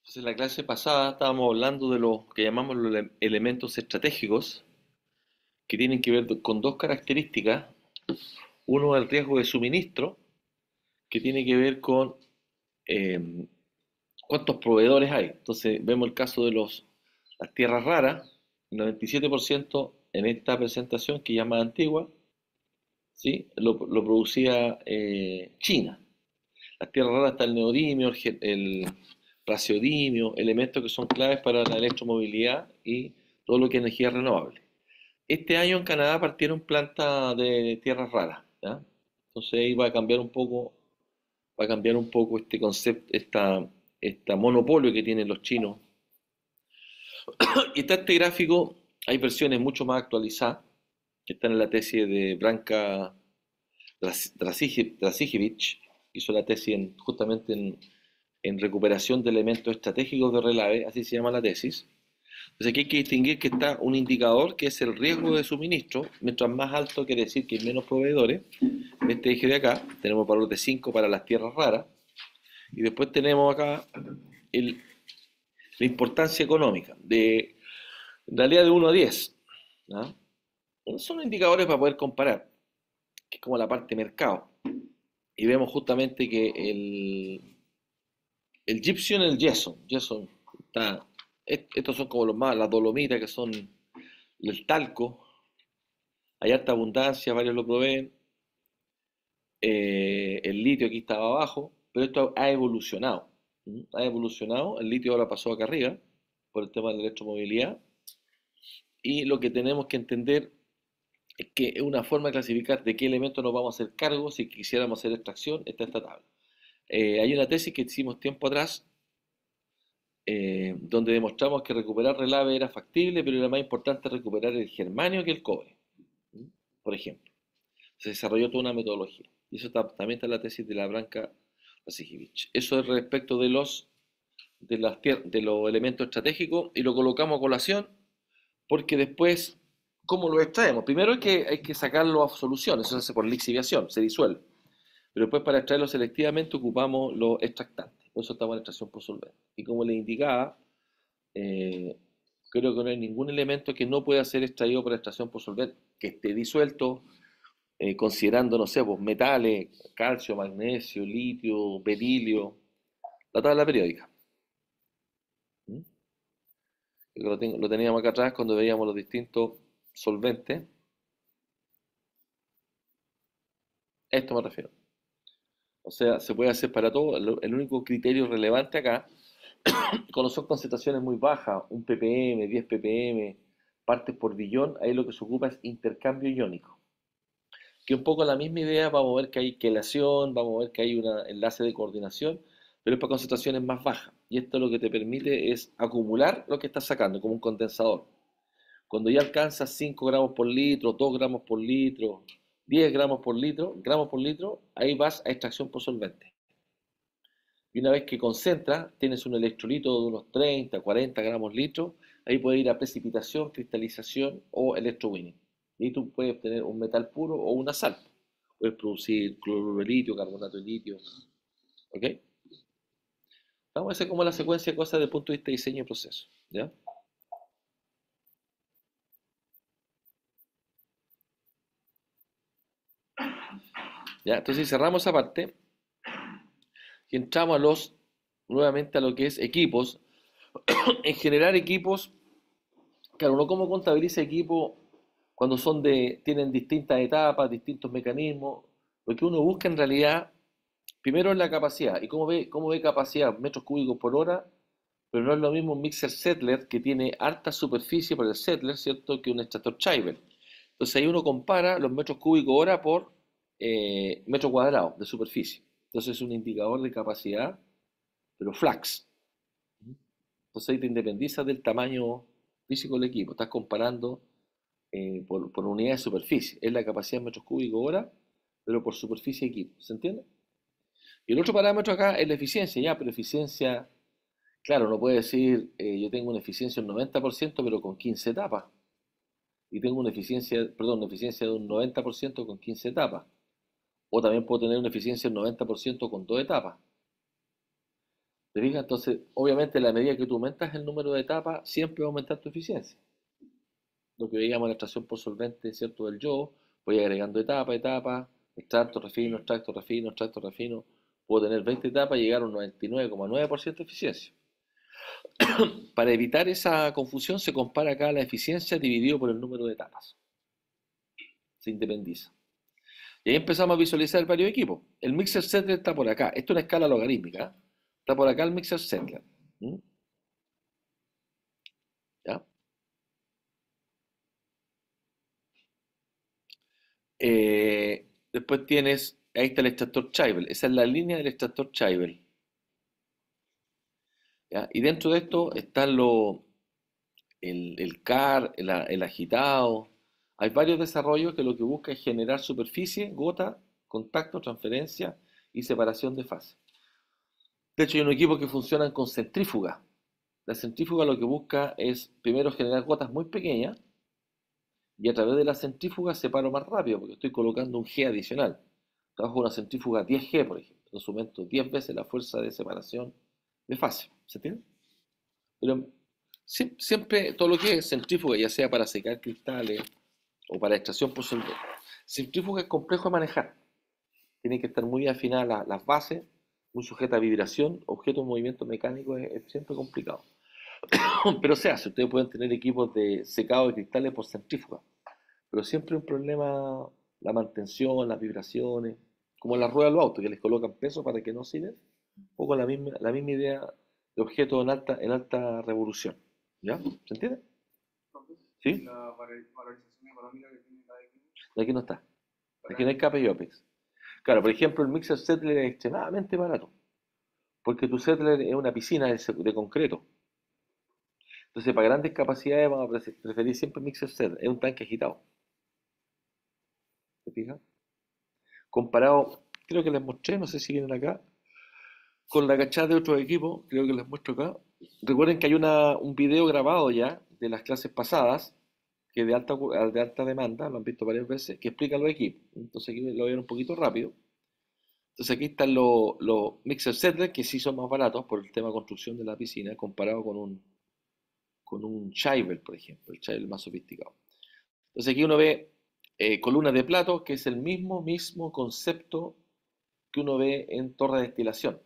Entonces, en la clase pasada estábamos hablando de los que llamamos los elementos estratégicos, que tienen que ver con dos características. Uno, el riesgo de suministro, que tiene que ver con eh, cuántos proveedores hay. Entonces, vemos el caso de las tierras raras, el 97% en esta presentación, que ya es más antigua, ¿sí? Lo producía China. Las tierras raras está el neodimio, el praseodimio, elementos que son claves para la electromovilidad y todo lo que es energía renovable. Este año en Canadá partieron plantas de tierras raras, ¿ya? Entonces ahí va a cambiar un poco este concepto, esta monopolio que tienen los chinos. Y está este gráfico, hay versiones mucho más actualizadas, que están en la tesis de Branka Dragicevic, hizo la tesis justamente en recuperación de elementos estratégicos de relave, así se llama la tesis. Entonces aquí hay que distinguir que está un indicador que es el riesgo de suministro, mientras más alto quiere decir que hay menos proveedores. En este eje de acá tenemos valor de 5 para las tierras raras, y después tenemos acá el- la importancia económica, en realidad de 1 a 10. ¿No? Son indicadores para poder comparar, que es como la parte mercado. Y vemos justamente que el gypsum y el Jason está, estos son como los más, las dolomitas, que son el talco, hay alta abundancia, varios lo proveen. El litio aquí estaba abajo, pero esto ha evolucionado. Ha evolucionado, el litio ahora pasó acá arriba por el tema de la electromovilidad, y lo que tenemos que entender es que es una forma de clasificar de qué elementos nos vamos a hacer cargo si quisiéramos hacer extracción, está esta tabla. Hay una tesis que hicimos tiempo atrás, donde demostramos que recuperar relave era factible, pero era más importante recuperar el germanio que el cobre, por ejemplo. Se desarrolló toda una metodología. Y eso también está en la tesis de la Branca Rasijevic. Eso es respecto de los elementos estratégicos, y lo colocamos a colación porque después, ¿cómo lo extraemos? Primero hay que sacarlo a solución, eso se hace por lixiviación, se disuelve. Pero después, para extraerlo selectivamente, ocupamos los extractantes. Por eso estamos en extracción por solvente. Y como les indicaba, eh, creo que no hay ningún elemento que no pueda ser extraído por extracción por solvente que esté disuelto, considerando, no sé, pues, metales, calcio, magnesio, litio, berilio, la tabla periódica. ¿Mm? Lo teníamos acá atrás cuando veíamos los distintos solventes. A esto me refiero. O sea, se puede hacer para todo. El único criterio relevante acá, cuando son concentraciones muy bajas, 1 ppm, 10 ppm, partes por billón, ahí lo que se ocupa es intercambio iónico. Que un poco la misma idea, vamos a ver que hay quelación, vamos a ver que hay un enlace de coordinación, pero es para concentraciones más bajas. Y esto lo que te permite es acumular lo que estás sacando, como un condensador. Cuando ya alcanzas 5 gramos por litro, 2 gramos por litro, 10 gramos por litro, ahí vas a extracción por solvente. Y una vez que concentras, tienes un electrolito de unos 30, 40 gramos litro, ahí puede ir a precipitación, cristalización o electrowinning. Y tú puedes obtener un metal puro o una sal. Puedes producir cloruro de litio, carbonato de litio. ¿Ok? Vamos a hacer como la secuencia de cosas desde el punto de vista de diseño y proceso. ¿Ya? ¿Ya? Entonces cerramos esa parte y entramos nuevamente a lo que es equipos. En generar equipos, claro, uno cómo contabiliza equipos cuando tienen distintas etapas, distintos mecanismos. Lo que uno busca en realidad, primero es la capacidad. ¿Y cómo ve capacidad? Metros cúbicos por hora, pero no es lo mismo un mixer Settler que tiene harta superficie por el Settler, ¿cierto?, que un extractor Chiver. Entonces ahí uno compara los metros cúbicos hora por metro cuadrado de superficie. Entonces es un indicador de capacidad, pero flax. Entonces ahí te independizas del tamaño físico del equipo. Estás comparando por unidad de superficie. Es la capacidad en metros cúbicos hora, pero por superficie de equipo. ¿Se entiende? Y el otro parámetro acá es la eficiencia. Ya, pero eficiencia, claro, no puede decir yo tengo una eficiencia del 90%, pero con 15 etapas. Y tengo una eficiencia de un 90% con 15 etapas. O también puedo tener una eficiencia del 90% con 2 etapas. ¿Te fijas? Entonces, obviamente, a la medida que tú aumentas el número de etapas, siempre va a aumentar tu eficiencia. Lo que veíamos en la extracción por solvente, ¿cierto? Del yodo, voy agregando etapa, etapa, extracto, refino, extracto, refino, extracto, refino. Puedo tener 20 etapas y llegar a un 99,9% de eficiencia. Para evitar esa confusión, se compara acá la eficiencia dividido por el número de etapas. Se independiza. Y ahí empezamos a visualizar varios equipos. El Mixer Settler está por acá. Esto es una escala logarítmica. ¿Eh? Está por acá el Mixer Settler. ¿Mm? ¿Ya? Después tienes, ahí está el extractor Chivel. Esa es la línea del extractor Chivel. ¿Ya? Y dentro de esto están el CAR, el agitado. Hay varios desarrollos que lo que busca es generar superficie, gota, contacto, transferencia y separación de fase. De hecho, hay un equipo que funcionan con centrífuga. La centrífuga lo que busca es primero generar gotas muy pequeñas y a través de la centrífuga separo más rápido porque estoy colocando un G adicional. Trabajo con una centrífuga 10G, por ejemplo. Entonces aumento 10 veces la fuerza de separación de fase. ¿Se entiende? Pero siempre todo lo que es centrífuga, ya sea para secar cristales o para extracción por solvente, centrífuga es complejo de manejar. Tienen que estar muy afinadas las bases, muy sujeta a vibración, objeto en movimiento mecánico es siempre complicado. Pero se hace, ustedes pueden tener equipos de secado de cristales por centrífuga, pero siempre un problema la mantención, las vibraciones, como en las ruedas de los autos, que les colocan peso para que no oscilen, un poco la misma idea de objeto en alta revolución. ¿Ya? ¿Se entiende? ¿Sí? Valorización económica que tiene cada equipo. Aquí no está. Aquí no hay CAPEX y OPEX. Claro, por ejemplo, el Mixer Settler es extremadamente barato, porque tu Settler es una piscina de concreto. Entonces, para grandes capacidades vamos a preferir siempre Mixer Settler. Es un tanque agitado. ¿Te fijas? Comparado, creo que les mostré, no sé si vienen acá, con la cachada de otros equipos, creo que les muestro acá. Recuerden que hay un video grabado ya de las clases pasadas, que de alta demanda, lo han visto varias veces, que explica los equipos. Entonces aquí lo veo un poquito rápido. Entonces aquí están los mixer settlers, que sí son más baratos por el tema de construcción de la piscina, comparado con un Chivel, por ejemplo, el Chivel más sofisticado. Entonces aquí uno ve columnas de plato, que es el mismo concepto que uno ve en torre de destilación.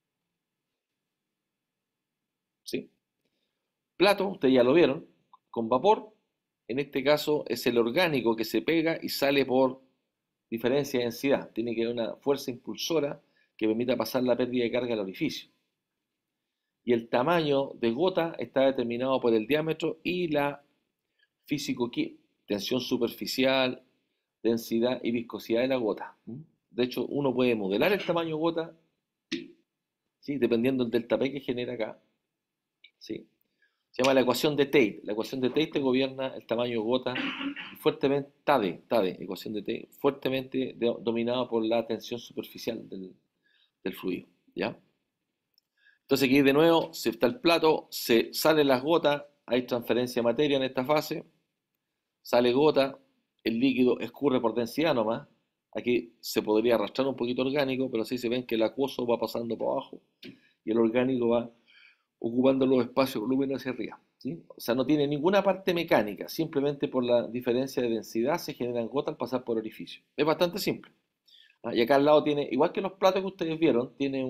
¿Sí? Plato, ustedes ya lo vieron, con vapor. En este caso es el orgánico que se pega y sale por diferencia de densidad. Tiene que haber una fuerza impulsora que permita pasar la pérdida de carga al orificio. Y el tamaño de gota está determinado por el diámetro y la físico tensión superficial, densidad y viscosidad de la gota. De hecho, uno puede modelar el tamaño gota, ¿sí? Dependiendo del delta P que genera acá. ¿Sí? Se llama la ecuación de Tate. La ecuación de Tate gobierna el tamaño gota fuertemente, TADE, ecuación de Tate, fuertemente dominada por la tensión superficial del fluido. ¿Ya? Entonces aquí de nuevo se está el plato, se salen las gotas, hay transferencia de materia en esta fase, sale gota, el líquido escurre por densidad nomás. Aquí se podría arrastrar un poquito orgánico, pero así se ven que el acuoso va pasando por abajo y el orgánico va ocupando los espacios, volumen hacia arriba. ¿Sí? O sea, no tiene ninguna parte mecánica, simplemente por la diferencia de densidad se generan gotas al pasar por orificio. Es bastante simple. Y acá al lado tiene, igual que los platos que ustedes vieron, tiene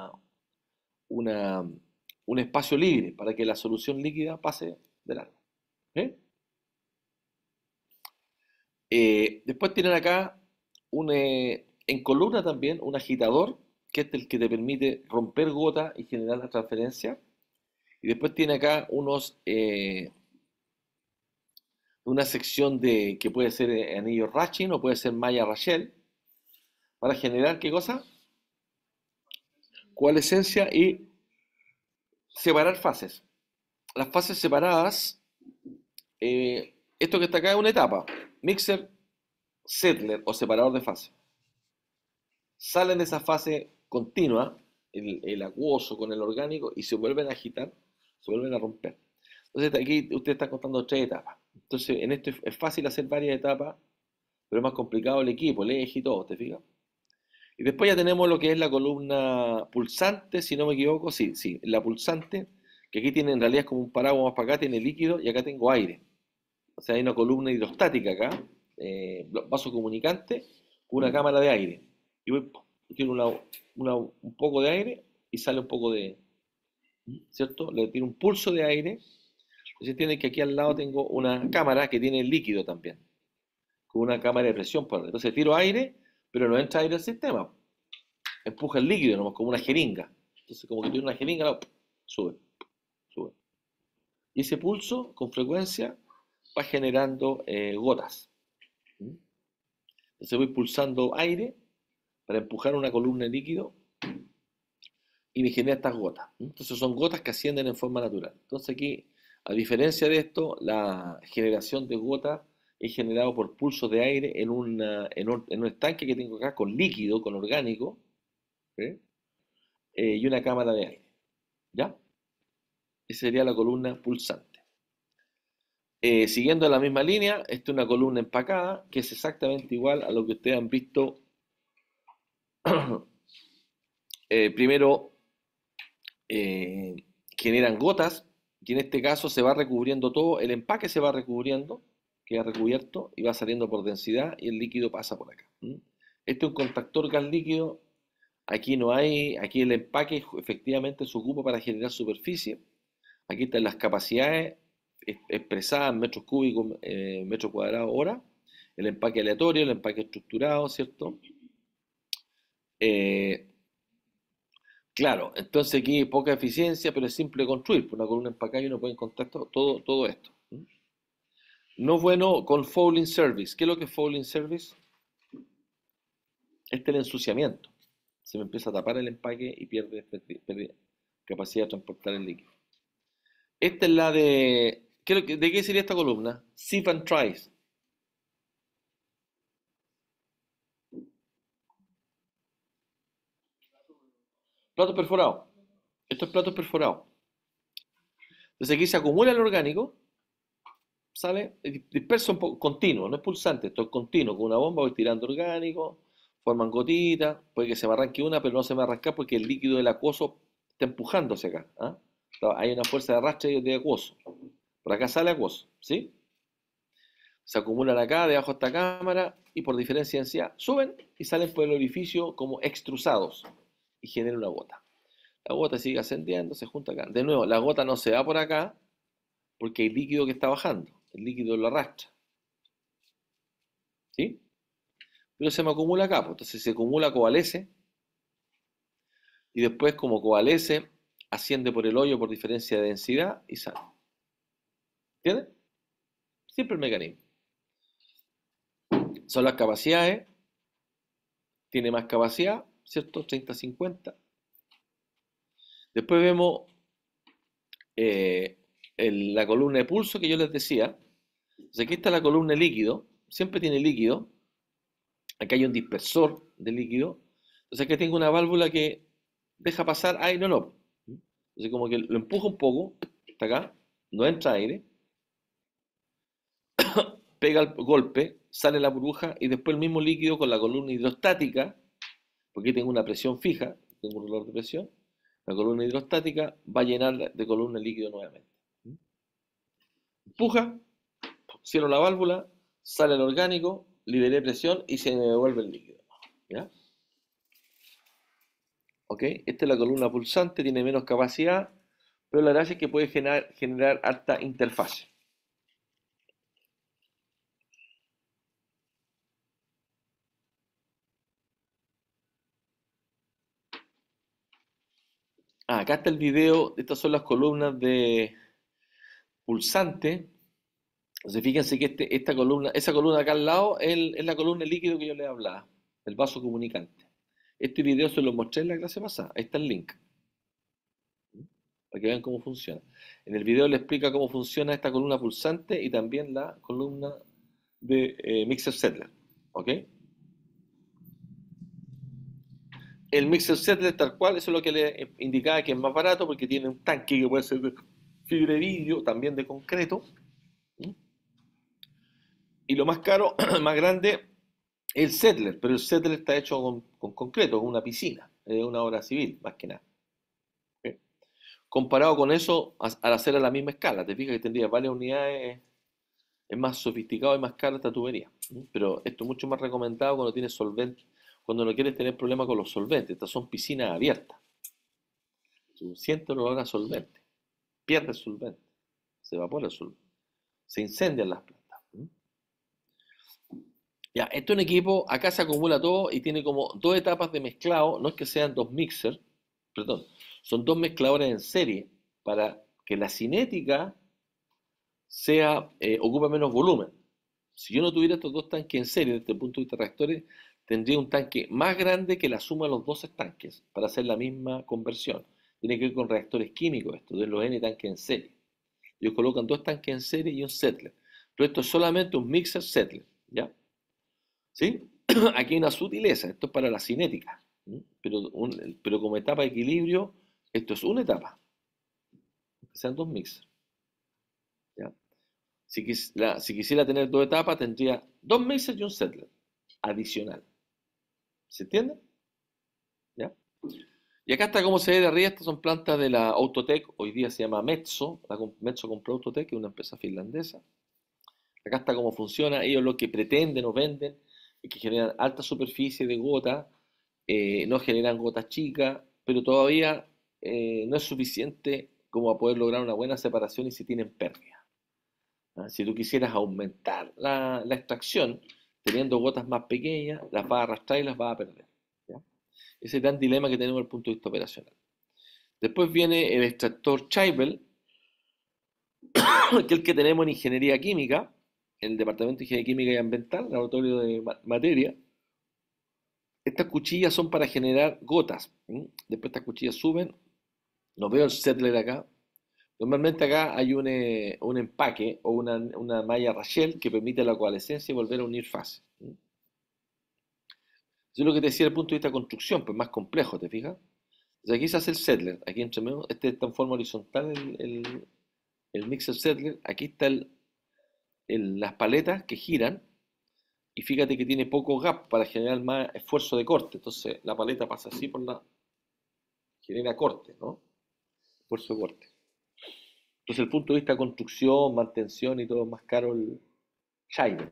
una, un espacio libre para que la solución líquida pase de largo. ¿Eh? Después tienen acá en columna también un agitador, que es el que te permite romper gota y generar la transferencia. Y después tiene acá una sección que puede ser anillo Ratchin o puede ser malla Rachel, para generar, ¿qué cosa? Coalescencia y separar fases. Las fases separadas, esto que está acá es una etapa, mixer, settler o separador de fase. Salen de esa fase continua, el acuoso con el orgánico, y se vuelven a agitar, se vuelven a romper. Entonces aquí usted está contando 3 etapas. Entonces en esto es fácil hacer varias etapas, pero es más complicado el equipo, el eje y todo, ¿te fijas? Y después ya tenemos lo que es la columna pulsante, si no me equivoco, sí, sí, la pulsante, que aquí tiene en realidad es como un paraguas más para acá, tiene líquido y acá tengo aire. O sea, hay una columna hidrostática acá, vaso comunicante, con una cámara de aire. Y voy, tiene un poco de aire y sale un poco de, ¿cierto? Le tiene un pulso de aire. Entonces tiene que aquí al lado tengo una cámara que tiene líquido también, con una cámara de presión por dentro. Entonces tiro aire, pero no entra aire al sistema. Empuja el líquido nomás, como una jeringa. Entonces como que tiene una jeringa, sube, sube. Y ese pulso, con frecuencia, va generando gotas. ¿Mm? Entonces voy pulsando aire para empujar una columna de líquido y me genera estas gotas. Entonces son gotas que ascienden en forma natural. Entonces aquí, a diferencia de esto, la generación de gotas es generado por pulsos de aire en un estanque que tengo acá con líquido, con orgánico, ¿sí? Y una cámara de aire. ¿Ya? Esa sería la columna pulsante. Siguiendo la misma línea, esta es una columna empacada que es exactamente igual a lo que ustedes han visto. Primero eh, generan gotas y en este caso se va recubriendo todo, el empaque se va recubriendo, queda recubierto y va saliendo por densidad y el líquido pasa por acá. Este es un contactor gas líquido, aquí no hay, aquí el empaque efectivamente se ocupa para generar superficie, aquí están las capacidades expresadas en metros cúbicos, metros cuadrados hora, el empaque aleatorio, el empaque estructurado, ¿cierto? Eh, Claro, entonces aquí hay poca eficiencia, pero es simple de construir. Por una columna empacada y uno puede encontrar todo esto. No es bueno con fouling service. ¿Qué es lo que es fouling service? Este es el ensuciamiento. Se me empieza a tapar el empaque y pierde capacidad de transportar el líquido. Esta es la de... ¿De qué sería esta columna? Sieve and Tries. Plato perforado. Esto es plato perforado. Entonces aquí se acumula el orgánico, sale disperso un poco, continuo, no es pulsante, esto es continuo, con una bomba voy tirando orgánico, forman gotitas, puede que se me arranque una, pero no se me arranca porque el líquido del acuoso está empujándose acá. ¿Ah? Hay una fuerza de arrastre de acuoso. Por acá sale acuoso, ¿sí? Se acumulan acá, debajo de esta cámara, y por diferencia de densidad suben y salen por el orificio como extrusados y generan una gota. La gota sigue ascendiendo, se junta acá. De nuevo, la gota no se va por acá porque hay líquido que está bajando, el líquido lo arrastra, ¿sí? Pero se me acumula acá, pues, entonces se acumula, coalesce, y después como coalesce, asciende por el hoyo por diferencia de densidad y sale. ¿Entiendes? Siempre el mecanismo. Son las capacidades, tiene más capacidad, ¿cierto? 30-50. Después vemos eh, la columna de pulso que yo les decía. Entonces aquí está la columna de líquido, siempre tiene líquido. Acá hay un dispersor de líquido. Entonces aquí tengo una válvula que deja pasar aire, no. Entonces como que lo empujo un poco, hasta acá, no entra aire, pega el golpe, sale la burbuja y después el mismo líquido con la columna hidrostática, porque aquí tengo una presión fija, tengo un reloj de presión, la columna hidrostática va a llenar de columna el líquido nuevamente. Empuja, cierro la válvula, sale el orgánico, liberé presión y se me devuelve el líquido. ¿Ya? ¿Ok? Esta es la columna pulsante, tiene menos capacidad, pero la gracia es que puede generar alta interfase. Acá está el video, estas son las columnas de pulsante. Entonces fíjense que esta columna, esa columna acá al lado es la columna de líquido que yo les hablaba, el vaso comunicante. Este video se lo mostré en la clase pasada, ahí está el link, para que vean cómo funciona. En el video le explica cómo funciona esta columna pulsante y también la columna de Mixer Settler. ¿Ok? El Mixer Settler tal cual, eso es lo que le indicaba que es más barato porque tiene un tanque que puede ser de fibra de vidrio, también de concreto. Y lo más caro, más grande, El settler, pero el settler está hecho con concreto, con una piscina, es una obra civil, más que nada. ¿Ok? Comparado con eso, al hacer a la misma escala, te fijas que tendría varias unidades, es más sofisticado y más caro esta tubería. Pero esto es mucho más recomendado cuando tienes solvente, cuando no quieres tener problemas con los solventes. Estas son piscinas abiertas. Tú sientes el olor a solvente, pierde el solvente, se evapora el solvente, se incendian las plantas. Ya, esto es un equipo, acá se acumula todo y tiene como dos etapas de mezclado, no es que sean dos mixers, perdón, son dos mezcladores en serie para que la cinética ocupe menos volumen. Si yo no tuviera estos dos tanques en serie desde el punto de vista de reactores, tendría un tanque más grande que la suma de los dos estanques para hacer la misma conversión. Tiene que ver con reactores químicos esto, de los N tanques en serie. Ellos colocan dos tanques en serie y un settler. Pero esto es solamente un mixer settler, ¿ya? ¿Sí? Aquí hay una sutileza, esto es para la cinética. Pero como etapa de equilibrio, esto es una etapa, que sean dos mixers. ¿Ya? Si quisiera tener dos etapas, tendría dos mixers y un settler adicional. ¿Se entiende? ¿Ya? Y acá está cómo se ve de arriba, estas son plantas de la Autotech, hoy día se llama Metso, Metso compró Autotech, que es una empresa finlandesa. Acá está cómo funciona, ellos lo que pretenden o venden es que generan alta superficie de gota, no generan gotas chicas, pero todavía no es suficiente como a poder lograr una buena separación y si tienen pérdida. ¿Ah? Si tú quisieras aumentar la extracción, teniendo gotas más pequeñas, las vas a arrastrar y las vas a perder. ¿Ya? Ese es el gran dilema que tenemos desde el punto de vista operacional. Después viene el extractor Chaibel, que es el que tenemos en ingeniería química, en el departamento de ingeniería química y ambiental, laboratorio de materia. Estas cuchillas son para generar gotas. Después estas cuchillas suben. No veo el settler acá. Normalmente acá hay un empaque o una malla Rachel que permite la coalescencia y volver a unir fases. Eso es lo que te decía desde el punto de vista de construcción, pues más complejo, ¿te fijas? Entonces aquí se hace el settler. Aquí entre medio, este está en forma horizontal el mixer settler. Aquí están las paletas que giran. Y fíjate que tiene poco gap para generar más esfuerzo de corte. Entonces la paleta pasa así genera corte, ¿no? Esfuerzo de corte. Entonces el punto de vista de construcción, mantención y todo es más caro el China.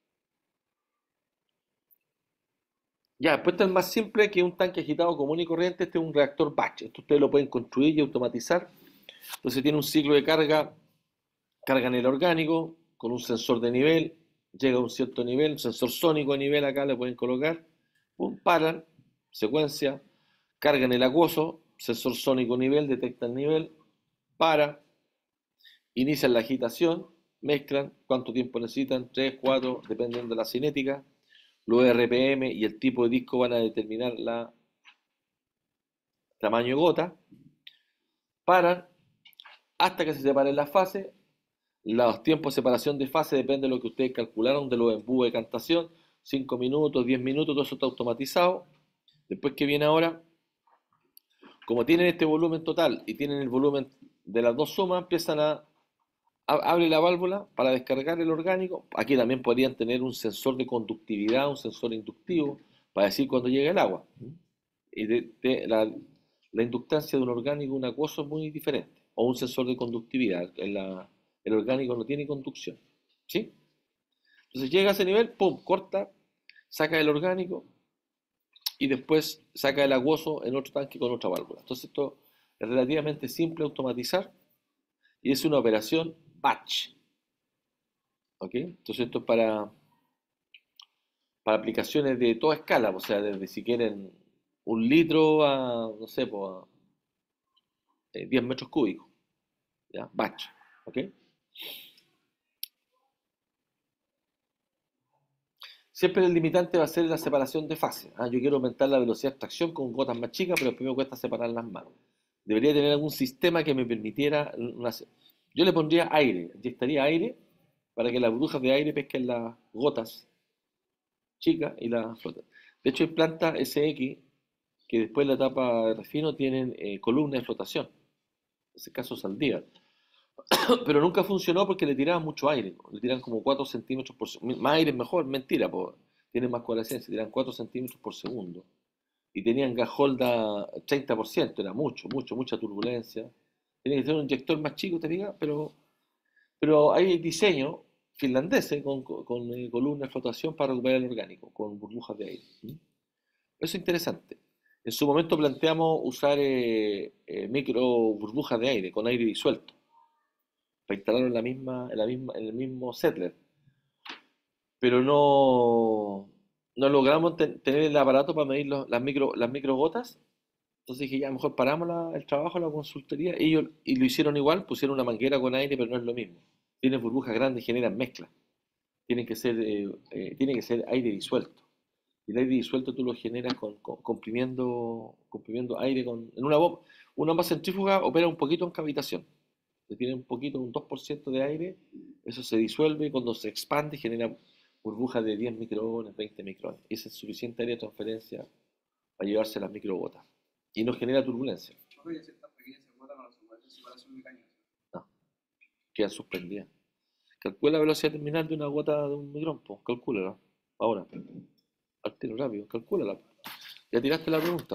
Ya, después está el más simple, que es un tanque agitado común y corriente. Este es un reactor batch. Esto ustedes lo pueden construir y automatizar. Entonces tiene un ciclo de carga, cargan el orgánico con un sensor de nivel, llega a un cierto nivel, un sensor sónico de nivel acá le pueden colocar, pum, paran, secuencia, cargan el acuoso, sensor sónico nivel, detecta el nivel, para, inician la agitación, mezclan, cuánto tiempo necesitan, 3, 4, dependiendo de la cinética, los RPM y el tipo de disco van a determinar la tamaño de gota, paran, hasta que se separen las fases. Los tiempos de separación de fase depende de lo que ustedes calcularon de los embudos de cantación, 5 minutos, 10 minutos, todo eso está automatizado. Después que viene ahora, como tienen este volumen total y tienen el volumen de las dos sumas, empiezan abre la válvula para descargar el orgánico. Aquí también podrían tener un sensor de conductividad, un sensor inductivo, para decir cuando llega el agua. Y la inductancia de un orgánico, un acuoso es muy diferente. O un sensor de conductividad. El orgánico no tiene conducción. ¿Sí? Entonces llega a ese nivel, pum, corta, saca el orgánico y después saca el acuoso en otro tanque con otra válvula. Entonces esto es relativamente simple automatizar y es una operación batch. ¿Ok? Entonces esto es para aplicaciones de toda escala, o sea, desde si quieren un litro a, no sé, pues, a 10 metros cúbicos. ¿Ya? Batch. ¿Ok? Siempre el limitante va a ser la separación de fases. Yo quiero aumentar la velocidad de extracción con gotas más chicas, pero después me cuesta separarlas más. Debería tener algún sistema que me permitiera Yo le pondría aire, inyectaría aire para que las burbujas de aire pesquen las gotas chicas y las flotan. De hecho, hay plantas SX que después de la etapa de refino tienen columnas de flotación. En ese caso saldría. Pero nunca funcionó porque le tiraban mucho aire. Le tiraban como 4 centímetros por segundo. Más aire es mejor, mentira. tienen más coalescencia, tiran 4 centímetros por segundo. Y tenían Gaholda 30%, era mucha turbulencia. Tiene que ser un inyector más chico, te diga, pero hay diseños finlandeses con columnas de flotación para recuperar el orgánico, con burbujas de aire. ¿Mm? Eso es interesante. En su momento planteamos usar micro burbujas de aire, con aire disuelto, para instalarlo en el mismo settler, pero no logramos tener el aparato para medir las micro gotas. Entonces dije, ya, mejor paramos el trabajo, la consultoría. Ellos y lo hicieron igual, pusieron una manguera con aire, pero no es lo mismo. Tienen burbujas grandes, generan mezcla. Tiene que ser aire disuelto. Y el aire disuelto tú lo generas comprimiendo aire en una bomba. Una bomba centrífuga opera un poquito en cavitación. Tiene un poquito, un 2% de aire, eso se disuelve y cuando se expande genera burbujas de 10 micrones, 20 micrones. Y ese es suficiente área de transferencia para llevarse las microgotas. Y no genera turbulencia. Oye, si estas pequeñas se botan, no se puede hacer separación mecánica. No, quedan suspendidas. Calcula la velocidad terminal de una gota de un micrón, pues, calcúlala. Ahora, al tiro rápido, calcúlala. Ya tiraste la pregunta.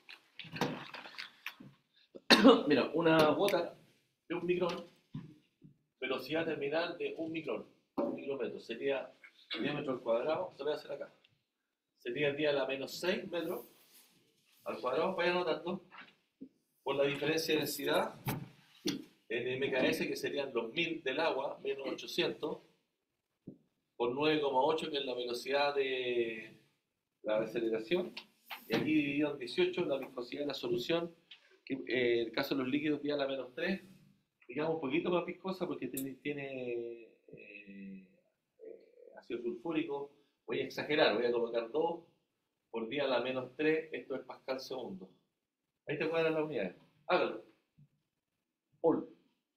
Mira, una gota de un micrón, velocidad terminal de un micrómetro, sería diámetro al cuadrado, se puede hacer acá. Sería 10 a la menos 6 metros al cuadrado, vaya anotando, por la diferencia de densidad en MKS, que serían los 1000 del agua, menos 800, por 9,8, que es la velocidad de la aceleración, y aquí dividido en 18, la viscosidad de la solución, que en el caso de los líquidos, 10 a la menos 3, digamos un poquito más viscosa porque tiene ácido sulfúrico. Voy a exagerar, voy a colocar 2 por 10 a la menos 3, esto es pascal segundo. Ahí te cuadran las unidades. Hágalo. All.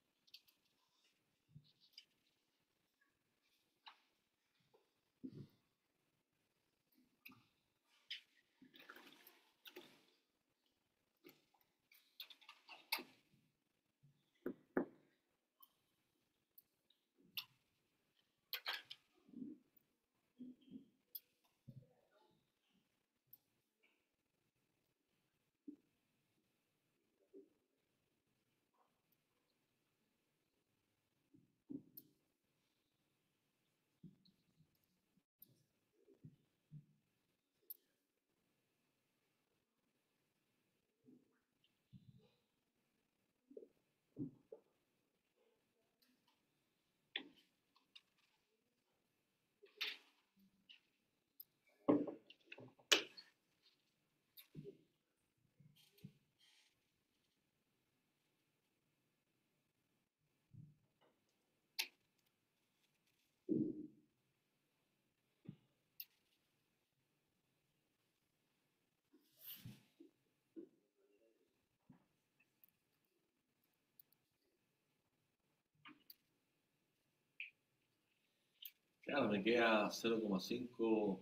Claro, me queda 0,5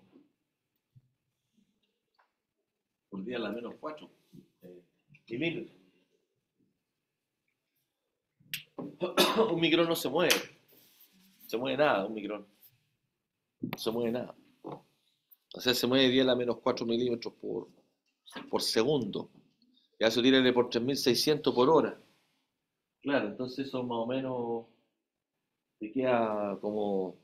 por día a la menos 4 milímetros. Un micrón no se mueve nada, un micrón, no se mueve nada. O sea, se mueve 10 a la menos 4 milímetros por segundo. Ya eso tírale por 3600 por hora. Claro, entonces eso más o menos te queda como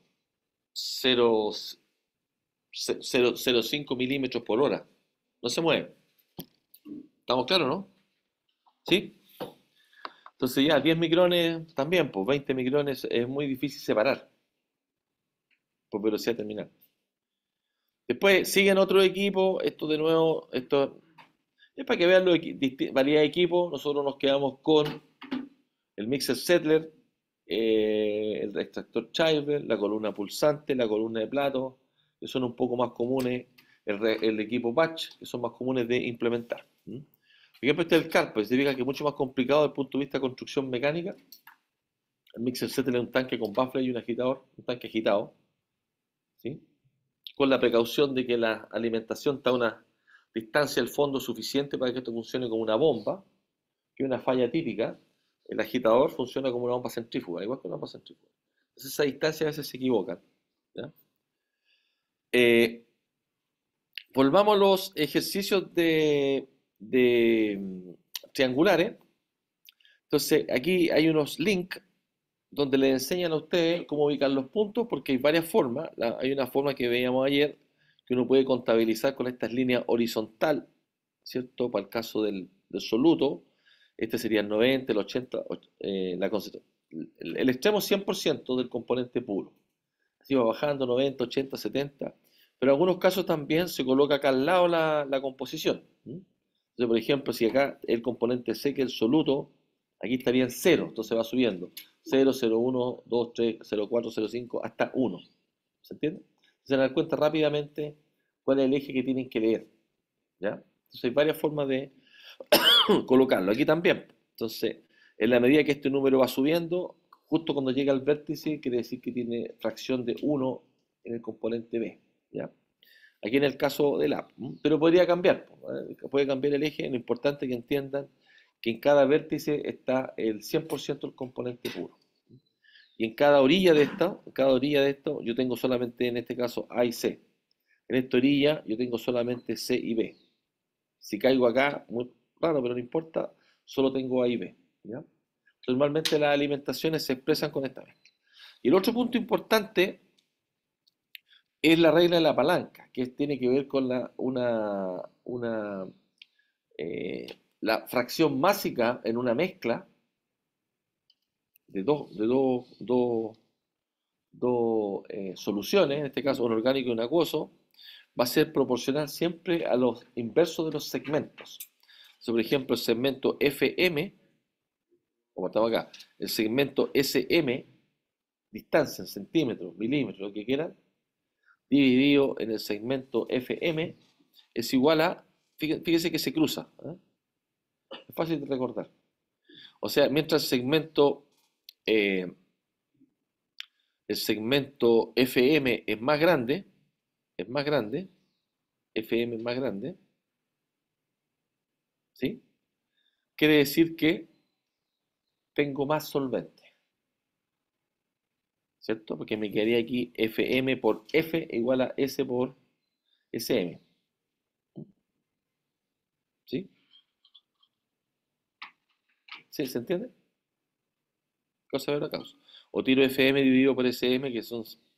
0,05 milímetros por hora. No se mueve. ¿Estamos claros, no? ¿Sí? Entonces ya 10 micrones también, pues 20 micrones es muy difícil separar por velocidad terminal. Después siguen otros equipos, esto de nuevo, esto es para que vean variedad de equipos. Nosotros nos quedamos con el mixer settler, el extractor Childbell, la columna pulsante, la columna de plato, que son un poco más comunes, el equipo batch, que son más comunes de implementar. Por ejemplo, este es el CARP, significa que es mucho más complicado desde el punto de vista de construcción mecánica. El mixer settler es un tanque con baffle y un agitador, un tanque agitado, ¿sí? Con la precaución de que la alimentación está a una distancia del fondo suficiente para que esto funcione como una bomba, que es una falla típica. El agitador funciona como una bomba centrífuga, igual que una bomba centrífuga. Entonces esa distancia a veces se equivocan. ¿Ya? volvamos a los ejercicios triangulares. Entonces, aquí hay unos links donde les enseñan a ustedes cómo ubicar los puntos, porque hay varias formas. Hay una forma que veíamos ayer, que uno puede contabilizar con estas líneas horizontal, ¿cierto? Para el caso del soluto, este sería el 90, el 80, el extremo 100% del componente puro. Así va bajando 90, 80, 70. Pero en algunos casos también se coloca acá al lado la composición. Entonces, por ejemplo, si acá el componente C, que es el soluto, aquí estaría en 0, entonces va subiendo. 0, 0, 1, 2, 3, 0, 4, 0, 5, hasta 1. ¿Se entiende? Se dan cuenta rápidamente cuál es el eje que tienen que leer. ¿Ya? Entonces hay varias formas de colocarlo. Aquí también. Entonces, en la medida que este número va subiendo, justo cuando llega al vértice, quiere decir que tiene fracción de 1 en el componente B. ¿Ya? Aquí en el caso del app. Pero podría cambiar. Puede cambiar el eje. Lo importante es que entiendan que en cada vértice está el 100% del componente puro. Y en cada orilla de esto, yo tengo solamente en este caso A y C. En esta orilla yo tengo solamente C y B. Si caigo acá, muy raro, pero no importa, solo tengo A y B. ¿Ya? Normalmente las alimentaciones se expresan con esta mezcla. Y el otro punto importante es la regla de la palanca, que tiene que ver con eh, la fracción másica en una mezcla de dos soluciones, en este caso un orgánico y un acuoso, va a ser proporcional siempre a los inversos de los segmentos. Por ejemplo, el segmento FM, como estamos acá, el segmento SM, distancia en centímetros, milímetros, lo que quieran, dividido en el segmento FM, es igual a, fíjese que se cruza, ¿eh? Es fácil de recordar. O sea, mientras eh, el segmento FM es más grande, FM es más grande, ¿sí? Quiere decir que tengo más solvente, ¿cierto? Porque me quedaría aquí FM por F igual a S por SM, ¿sí? ¿Sí? ¿Se entiende? Cosa de la causa. O tiro FM dividido por SM, que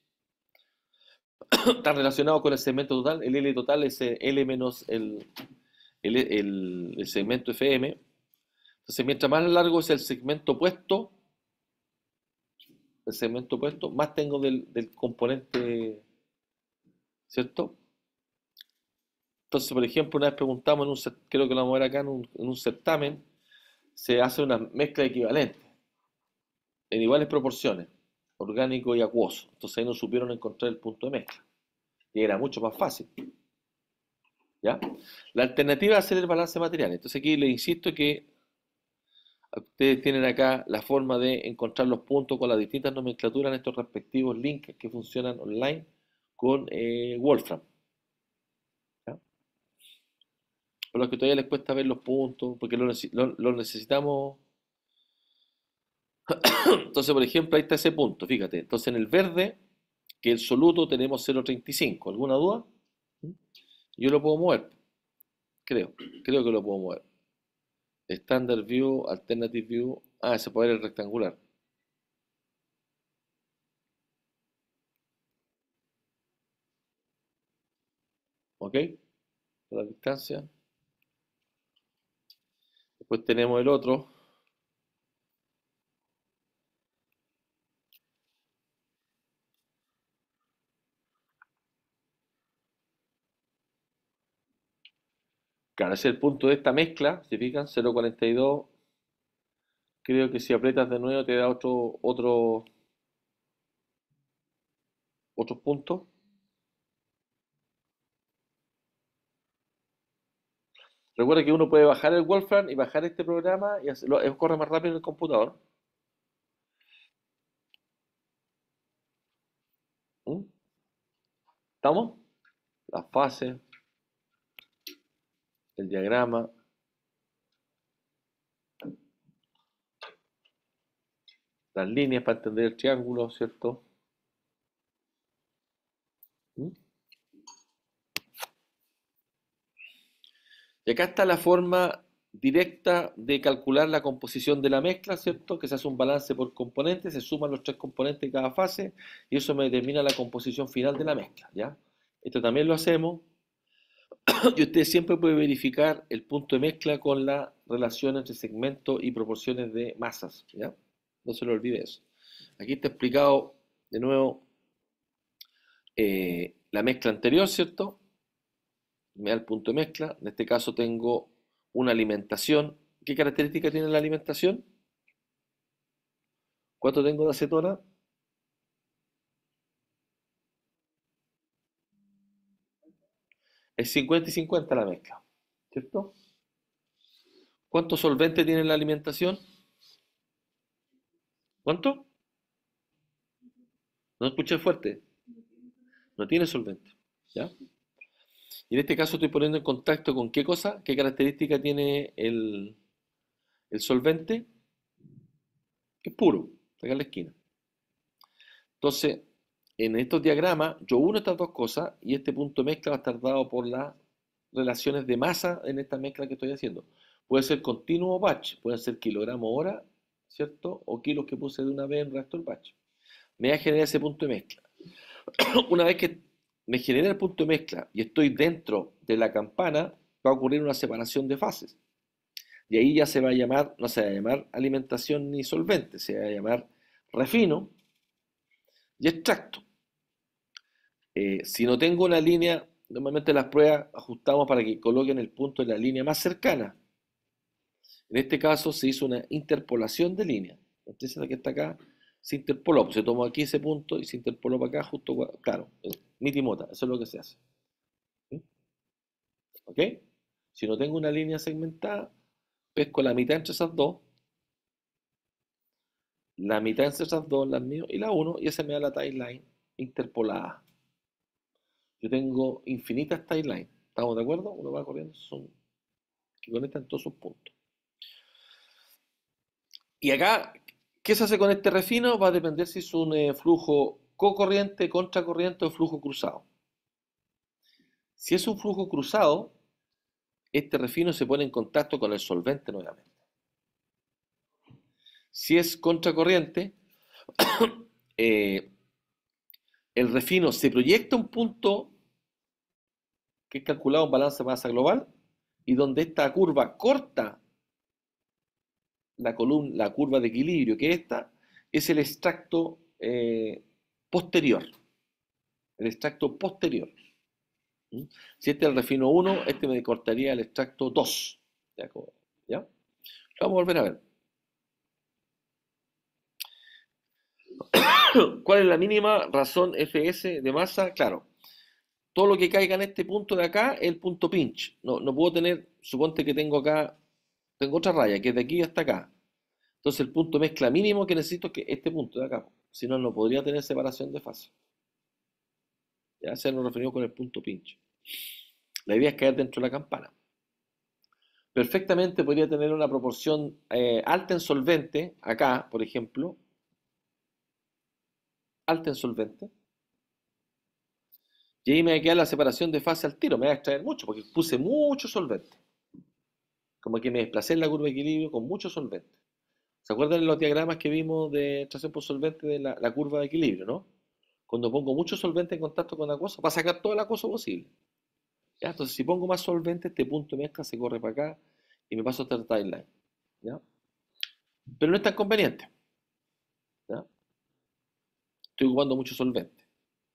están relacionados con el segmento total. El L total es L menos el segmento FM. Entonces, mientras más largo es el segmento opuesto, más tengo del componente, ¿cierto? Entonces, por ejemplo, una vez preguntamos, creo que lo vamos a ver acá en un certamen, se hace una mezcla equivalente, en iguales proporciones, orgánico y acuoso. Entonces ahí no supieron encontrar el punto de mezcla. Y era mucho más fácil. ¿Ya? La alternativa es hacer el balance material. Entonces aquí les insisto que ustedes tienen acá la forma de encontrar los puntos con las distintas nomenclaturas en estos respectivos links que funcionan online con Wolfram. ¿Ya? Por los que todavía les cuesta ver los puntos, porque lo necesitamos. Entonces, por ejemplo, ahí está ese punto, fíjate. Entonces, en el verde, que el soluto tenemos 0,35. ¿Alguna duda? Yo lo puedo mover, creo que lo puedo mover. Standard View, Alternative View. Ah, ese poder es rectangular. ¿Ok? La distancia. Después tenemos el otro. Claro, ese es el punto de esta mezcla. ¿Se fijan? 0,42. Creo que si aprietas de nuevo te da otros puntos. Recuerda que uno puede bajar el Wolfram y bajar este programa y corre más rápido en el computador. ¿Mm? ¿Estamos? Las fases, el diagrama, las líneas para entender el triángulo, ¿cierto? ¿Mm? Y acá está la forma directa de calcular la composición de la mezcla, ¿cierto? Que se hace un balance por componentes, se suman los tres componentes de cada fase y eso me determina la composición final de la mezcla, ¿ya? Esto también lo hacemos y usted siempre puede verificar el punto de mezcla con la relación entre segmentos y proporciones de masas, ¿ya? No se lo olvide eso. Aquí está explicado de nuevo la mezcla anterior, ¿cierto? Me da el punto de mezcla. En este caso tengo una alimentación. ¿Qué característica tiene la alimentación? ¿Cuánto tengo de acetona? Es 50 y 50 la mezcla, ¿cierto? ¿Cuánto solvente tiene la alimentación? ¿Cuánto? No escuché fuerte. No tiene solvente, ¿ya? Y en este caso estoy poniendo en contacto con qué cosa, qué característica tiene el solvente, que es puro, acá en la esquina. Entonces, en estos diagramas, yo uno estas dos cosas y este punto de mezcla va a estar dado por las relaciones de masa en esta mezcla que estoy haciendo. Puede ser continuo o batch, puede ser kilogramo hora, ¿cierto? O kilos que puse de una vez en el resto del batch. Me va a generar ese punto de mezcla. Una vez que me genera el punto de mezcla y estoy dentro de la campana, va a ocurrir una separación de fases. Y ahí ya se va a llamar, no se va a llamar alimentación ni solvente, se va a llamar refino y extracto. Si no tengo una línea, normalmente las pruebas ajustamos para que coloquen el punto en la línea más cercana. En este caso se hizo una interpolación de línea. Entonces la que está acá se interpoló, se tomó aquí ese punto y se interpoló para acá justo, claro, mitimota, eso es lo que se hace. ¿Sí? ¿Ok? Si no tengo una línea segmentada, pesco la mitad entre esas dos, la mitad entre esas dos, las mío, y la uno, y esa me da la timeline interpolada. Yo tengo infinitas timelines. ¿Estamos de acuerdo? Uno va corriendo, son que conectan todos sus puntos. Y acá, ¿qué se hace con este refino? Va a depender si es un flujo cocorriente, contracorriente o flujo cruzado. Si es un flujo cruzado, este refino se pone en contacto con el solvente nuevamente. Si es contracorriente, eh, el refino se proyecta un punto que es calculado en balance de masa global y donde esta curva corta la curva de equilibrio, que esta es el extracto posterior. El extracto posterior. ¿Mm? Si este es el refino 1, este me cortaría el extracto 2. ¿Ya? Vamos a volver a ver. ¿Cuál es la mínima razón Fs de masa? Claro, todo lo que caiga en este punto de acá es el punto pinch. No puedo tener, suponte que tengo acá, tengo otra raya, que es de aquí hasta acá. Entonces el punto mezcla mínimo que necesito es que este punto de acá. Si no, no podría tener separación de fase. Ya se nos referimos con el punto pinch. La idea es caer dentro de la campana. Perfectamente podría tener una proporción alta en solvente, acá, por ejemplo, alta en solvente, y ahí me va a quedar la separación de fase al tiro, me va a extraer mucho, porque puse mucho solvente. Como que me desplacé en la curva de equilibrio con mucho solvente. ¿Se acuerdan de los diagramas que vimos de extracción por solvente de la curva de equilibrio, no? Cuando pongo mucho solvente en contacto con la cosa, va a sacar toda la cosa posible. ¿Ya? Entonces, si pongo más solvente, este punto de mezcla se corre para acá y me paso a esta timeline. ¿Ya? Pero no es tan conveniente. ¿Ya? Estoy ocupando mucho solvente.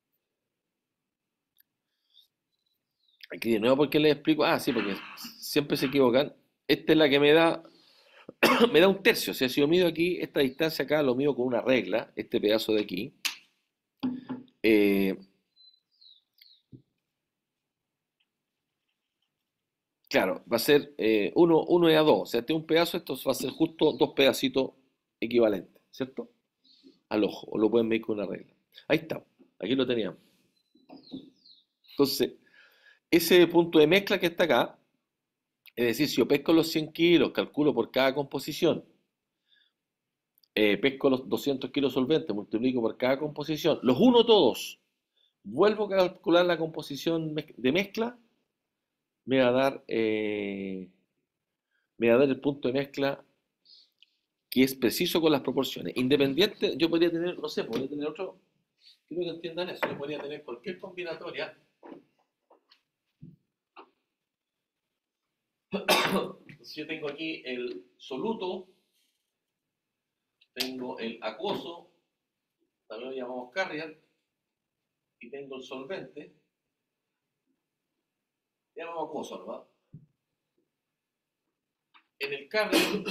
Aquí de nuevo, ¿por qué les explico? Ah, sí, porque siempre se equivocan. Esta es la que me da, me da un tercio. O sea, si yo mido aquí, esta distancia acá, lo mido con una regla, este pedazo de aquí. Eh, claro, va a ser 1 a 2. O sea, este es un pedazo, esto va a ser justo dos pedacitos equivalentes, ¿cierto? Al ojo, o lo pueden medir con una regla. Ahí está, aquí lo teníamos. Entonces, ese punto de mezcla que está acá, es decir, si yo pesco los 100 kilos, calculo por cada composición, pesco los 200 kilos solventes, multiplico por cada composición, los uno todos, vuelvo a calcular la composición de mezcla, me va a dar, me va a dar el punto de mezcla que es preciso con las proporciones. Independiente, yo podría tener, no sé, podría tener otro, quiero que entiendan eso, yo podría tener cualquier combinatoria. Si yo tengo aquí el soluto, tengo el acuoso, también lo llamamos carrier, y tengo el solvente, le llamamos acuoso, ¿no? En el carrier,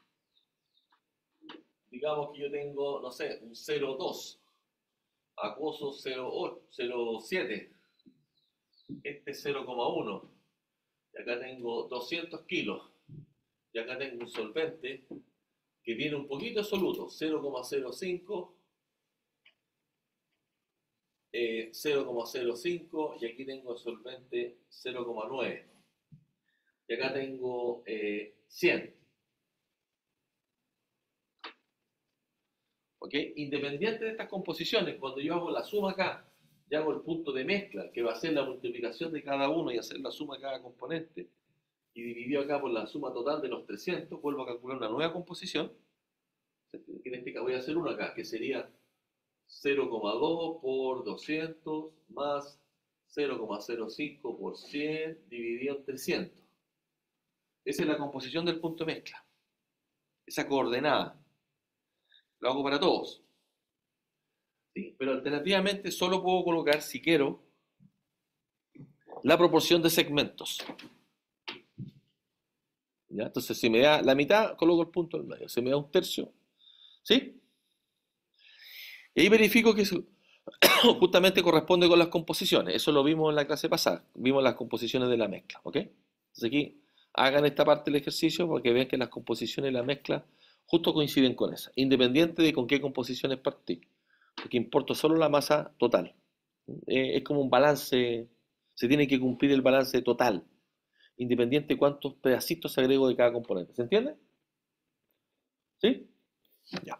digamos que yo tengo, no sé, un 0,2, acuoso 0,7, este 0,1, y acá tengo 200 kilos, y acá tengo un solvente que tiene un poquito de soluto, 0,05, 0,05, y aquí tengo el solvente 0,9, y acá tengo 100. ¿Ok? Independiente de estas composiciones, cuando yo hago la suma acá y hago el punto de mezcla, que va a ser la multiplicación de cada uno y hacer la suma de cada componente, y dividido acá por la suma total de los 300, vuelvo a calcular una nueva composición, que en este caso voy a hacer uno acá, que sería 0,2 por 200 más 0,05 por 100 dividido en 300. Esa es la composición del punto de mezcla. Esa coordenada. Lo hago para todos. ¿Sí? Pero alternativamente solo puedo colocar, si quiero, la proporción de segmentos. ¿Ya? Entonces, si me da la mitad, coloco el punto en medio. Si me da un tercio, ¿sí? Y ahí verifico que justamente corresponde con las composiciones. Eso lo vimos en la clase pasada. Vimos las composiciones de la mezcla, ¿ok? Entonces aquí hagan esta parte del ejercicio para que vean que las composiciones de la mezcla justo coinciden con esa, independiente de con qué composiciones partí, porque importa solo la masa total. Es como un balance, se tiene que cumplir el balance total, independiente de cuántos pedacitos agrego de cada componente. ¿Se entiende? ¿Sí? Ya.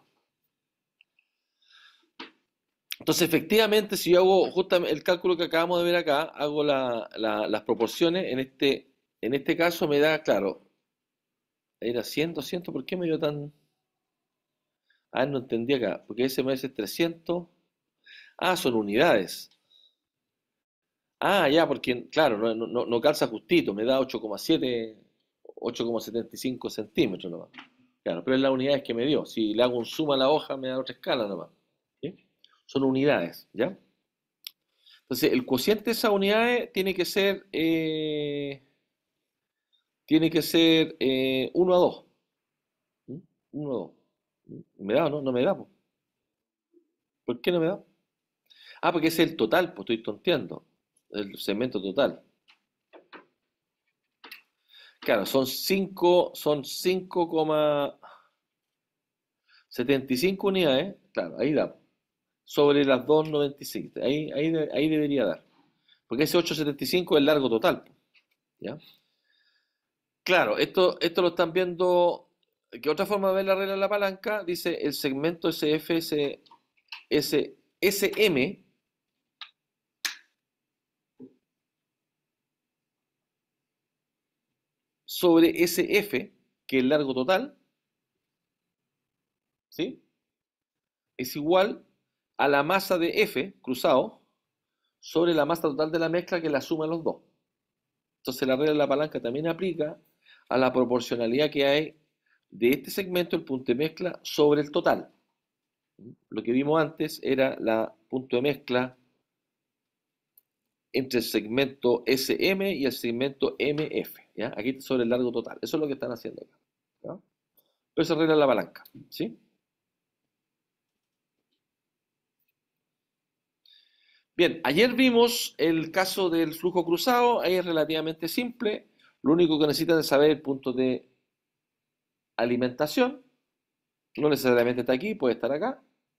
Entonces, efectivamente, si yo hago justamente el cálculo que acabamos de ver acá, hago las proporciones, en este caso me da, claro, era 100, 200, ¿por qué me dio tan...? Ah, no entendí acá, porque ese me es 300. Ah, son unidades. Ah, ya, porque, claro, no calza justito, me da 8,7, 8,75 centímetros nomás. Claro, pero es las unidades que me dio. Si le hago un suma a la hoja, me da otra escala nomás. ¿Sí? Son unidades, ¿ya? Entonces, el cociente de esas unidades tiene que ser 1 a 2. 1 a 2. ¿Me da o no? No me da, po. ¿Por qué no me da? Ah, porque ese es el total, pues estoy tonteando. El segmento total. Claro, son 5,75 unidades. Claro, ahí da. Sobre las 2,96. Ahí debería dar. Porque ese 8,75 es el largo total, ¿ya? Claro, esto lo están viendo. ¿Qué otra forma de ver la regla de la palanca? Dice el segmento SM sobre SF, que es el largo total, ¿sí? Es igual a la masa de F cruzado sobre la masa total de la mezcla, que es la suma de los dos. Entonces la regla de la palanca también aplica a la proporcionalidad que hay de este segmento, el punto de mezcla, sobre el total. Lo que vimos antes era la punto de mezcla entre el segmento SM y el segmento MF, ¿ya? Aquí sobre el largo total. Eso es lo que están haciendo acá, ¿ya? Pero esa regla es la palanca, ¿sí? Bien, ayer vimos el caso del flujo cruzado. Ahí es relativamente simple. Lo único que necesitan es saber el punto de alimentación. No necesariamente está aquí, puede estar acá.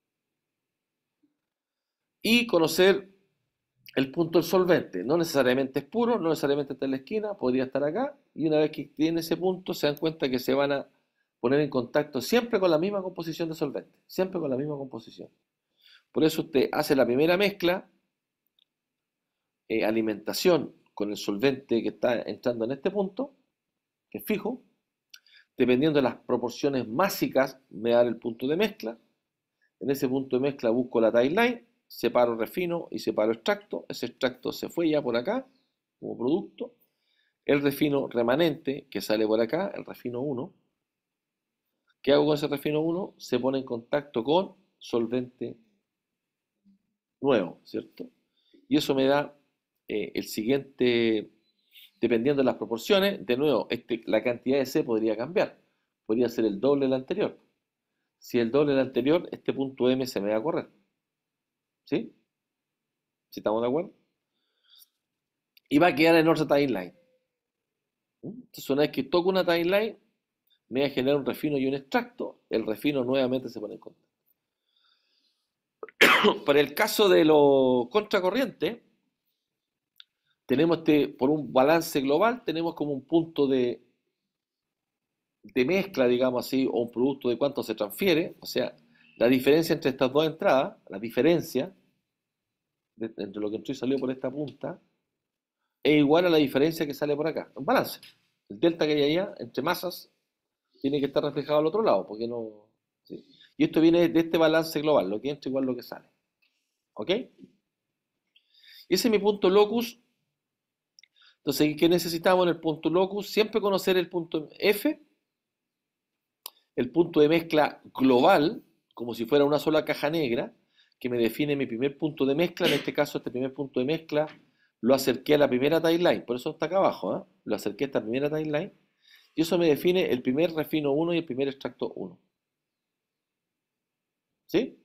Y conocer el punto del solvente. No necesariamente es puro, no necesariamente está en la esquina, podría estar acá. Y una vez que tiene ese punto, se dan cuenta que se van a poner en contacto siempre con la misma composición de solvente. Siempre con la misma composición. Por eso usted hace la primera mezcla, alimentación con el solvente que está entrando en este punto, que es fijo. Dependiendo de las proporciones másicas, me da el punto de mezcla. En ese punto de mezcla busco la timeline, separo refino y separo extracto. Ese extracto se fue ya por acá como producto. El refino remanente que sale por acá, el refino 1. ¿Qué hago con ese refino 1? Se pone en contacto con solvente nuevo, ¿cierto? Y eso me da el siguiente, dependiendo de las proporciones, de nuevo, la cantidad de C podría cambiar. Podría ser el doble del anterior. Si el doble del anterior, este punto M se me va a correr. ¿Sí? ¿Sí estamos de acuerdo? Y va a quedar en otra timeline. Entonces, una vez que toco una timeline, me va a generar un refino y un extracto. El refino nuevamente se pone en contacto. Para el caso de lo contracorriente, tenemos por un balance global, tenemos como un punto de mezcla, digamos así, o un producto de cuánto se transfiere, o sea, la diferencia entre estas dos entradas, la diferencia entre lo que entró y salió por esta punta, es igual a la diferencia que sale por acá, un balance. El delta que hay allá entre masas tiene que estar reflejado al otro lado, porque no... ¿sí? Y esto viene de este balance global, lo que entra igual lo que sale. ¿Ok? Y ese es mi punto locus. Entonces, ¿qué necesitamos en el punto locus? Siempre conocer el punto F, el punto de mezcla global, como si fuera una sola caja negra, que me define mi primer punto de mezcla. En este caso, este primer punto de mezcla lo acerqué a la primera timeline, por eso está acá abajo, ¿eh? Lo acerqué a esta primera timeline, y eso me define el primer refino 1 y el primer extracto 1. ¿Sí?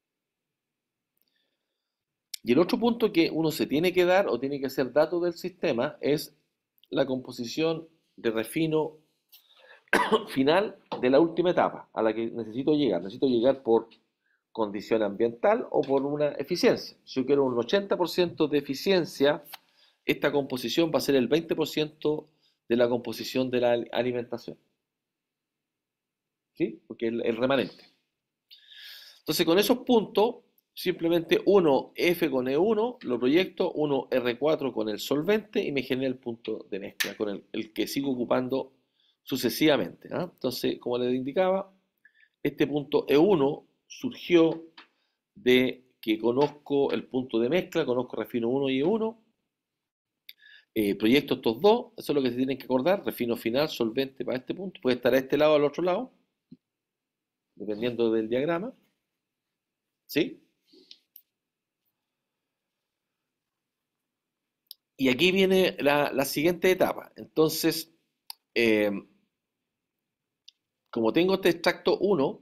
Y el otro punto que uno se tiene que dar o tiene que hacer datos del sistema es la composición de refino final de la última etapa a la que necesito llegar. Necesito llegar por condición ambiental o por una eficiencia. Si yo quiero un 80% de eficiencia, esta composición va a ser el 20% de la composición de la alimentación. ¿Sí? Porque es el remanente. Entonces, con esos puntos, simplemente 1F con E1 lo proyecto, 1R4 con el solvente y me genera el punto de mezcla con el que sigo ocupando sucesivamente. ¿Ah? Entonces, como les indicaba, este punto E1 surgió de que conozco el punto de mezcla, conozco refino 1 y E1, proyecto estos dos, eso es lo que se tienen que acordar, refino final, solvente para este punto, puede estar a este lado o al otro lado, dependiendo del diagrama, ¿sí? Y aquí viene la siguiente etapa. Entonces, eh, como tengo este extracto 1,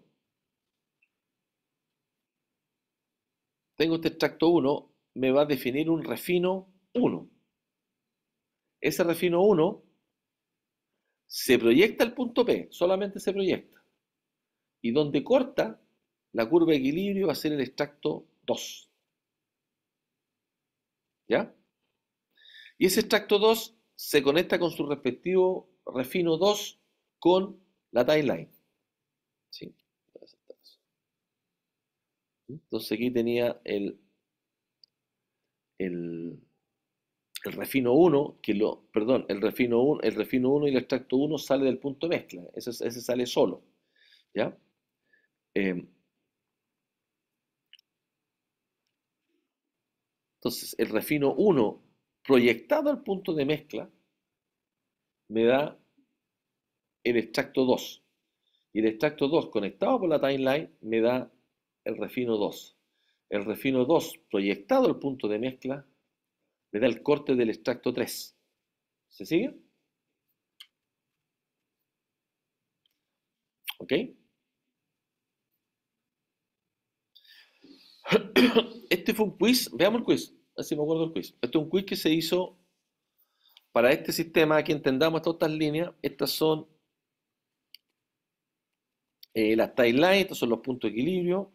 me va a definir un refino 1. Ese refino 1 se proyecta al punto P, solamente se proyecta. Y donde corta, la curva de equilibrio va a ser el extracto 2. ¿Ya? Y ese extracto 2 se conecta con su respectivo refino 2 con la timeline. ¿Sí? Entonces aquí tenía el refino 1, perdón, el refino 1 y el extracto 1 sale del punto de mezcla, ese sale solo, ¿ya? Entonces el refino 1 proyectado al punto de mezcla me da el extracto 2, y el extracto 2 conectado por la timeline me da el refino 2. El refino 2 proyectado al punto de mezcla me da el corte del extracto 3. ¿Se sigue? ¿Ok? Este fue un quiz, veamos el quiz, así me acuerdo del quiz. Este es un quiz que se hizo para este sistema, que entendamos todas estas líneas. Estas son las timelines, estos son los puntos de equilibrio.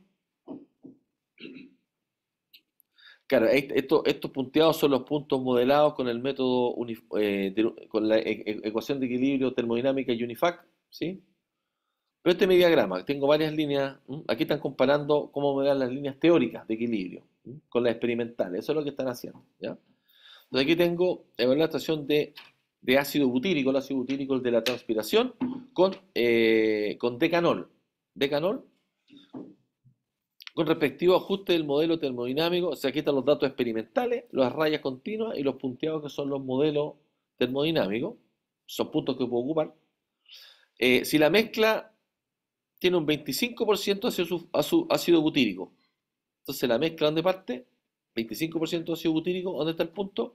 Claro, estos punteados son los puntos modelados con el método, con la ecuación de equilibrio termodinámica y UNIFAC, ¿sí? Pero este es mi diagrama, tengo varias líneas. Aquí están comparando cómo me dan las líneas teóricas de equilibrio con las experimentales, eso es lo que están haciendo, ¿ya? Entonces aquí tengo la estación de ácido butírico, el ácido butírico es de la transpiración, con decanol. Decanol, con respectivo ajuste del modelo termodinámico, o sea, aquí están los datos experimentales, las rayas continuas y los punteados que son los modelos termodinámicos, son puntos que puedo ocupar. Si la mezcla tiene un 25% ácido butírico, entonces la mezcla, ¿dónde parte? 25% ácido butírico, ¿dónde está el punto?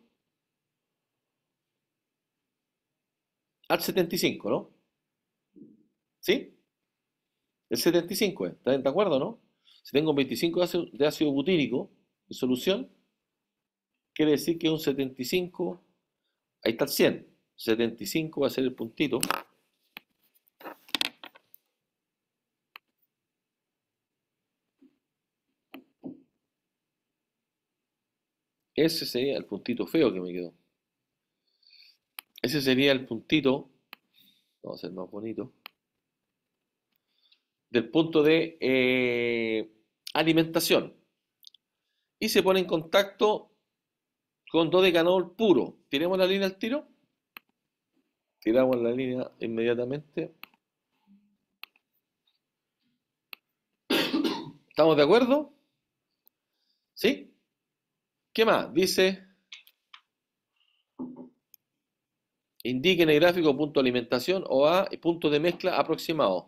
Al 75, ¿no? ¿Sí? El 75, ¿están de acuerdo, no? Si tengo un 25 de ácido butírico en solución, quiere decir que un 75, ahí está el 100. 75 va a ser el puntito. Ese sería el puntito feo que me quedó. Ese sería el puntito, vamos a hacer más bonito, del punto de alimentación. Y se pone en contacto con dodecanol puro. ¿Tiremos la línea al tiro? Tiramos la línea inmediatamente. ¿Estamos de acuerdo? ¿Sí? ¿Qué más? Dice, indique en el gráfico punto de alimentación o A y punto de mezcla aproximado.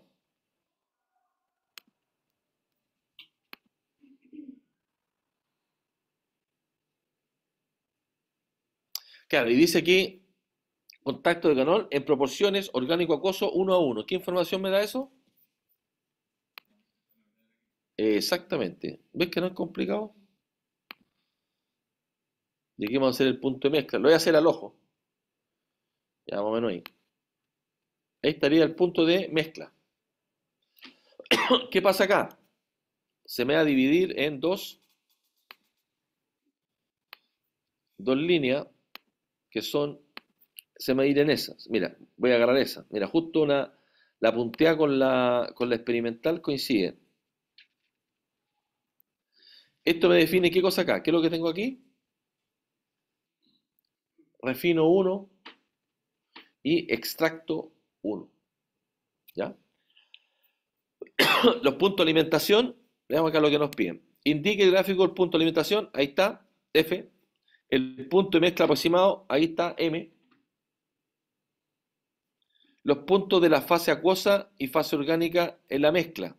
Claro, y dice aquí, contacto de canol en proporciones orgánico-acuoso 1:1. ¿Qué información me da eso? Exactamente. ¿Ves que no es complicado? Y aquí vamos a hacer el punto de mezcla. Lo voy a hacer al ojo. Ya más o menos ahí. Ahí estaría el punto de mezcla. ¿Qué pasa acá? Se me va a dividir en dos líneas que son, se me va a ir en esas. Mira, voy a agarrar esa. Mira, justo la punteada con la experimental coincide. Esto me define qué cosa acá. ¿Qué es lo que tengo aquí? Refino 1 y extracto 1. ¿Ya? Los puntos de alimentación, veamos acá lo que nos piden. Indique el gráfico del punto de alimentación, ahí está, F. El punto de mezcla aproximado, ahí está, M. Los puntos de la fase acuosa y fase orgánica en la mezcla.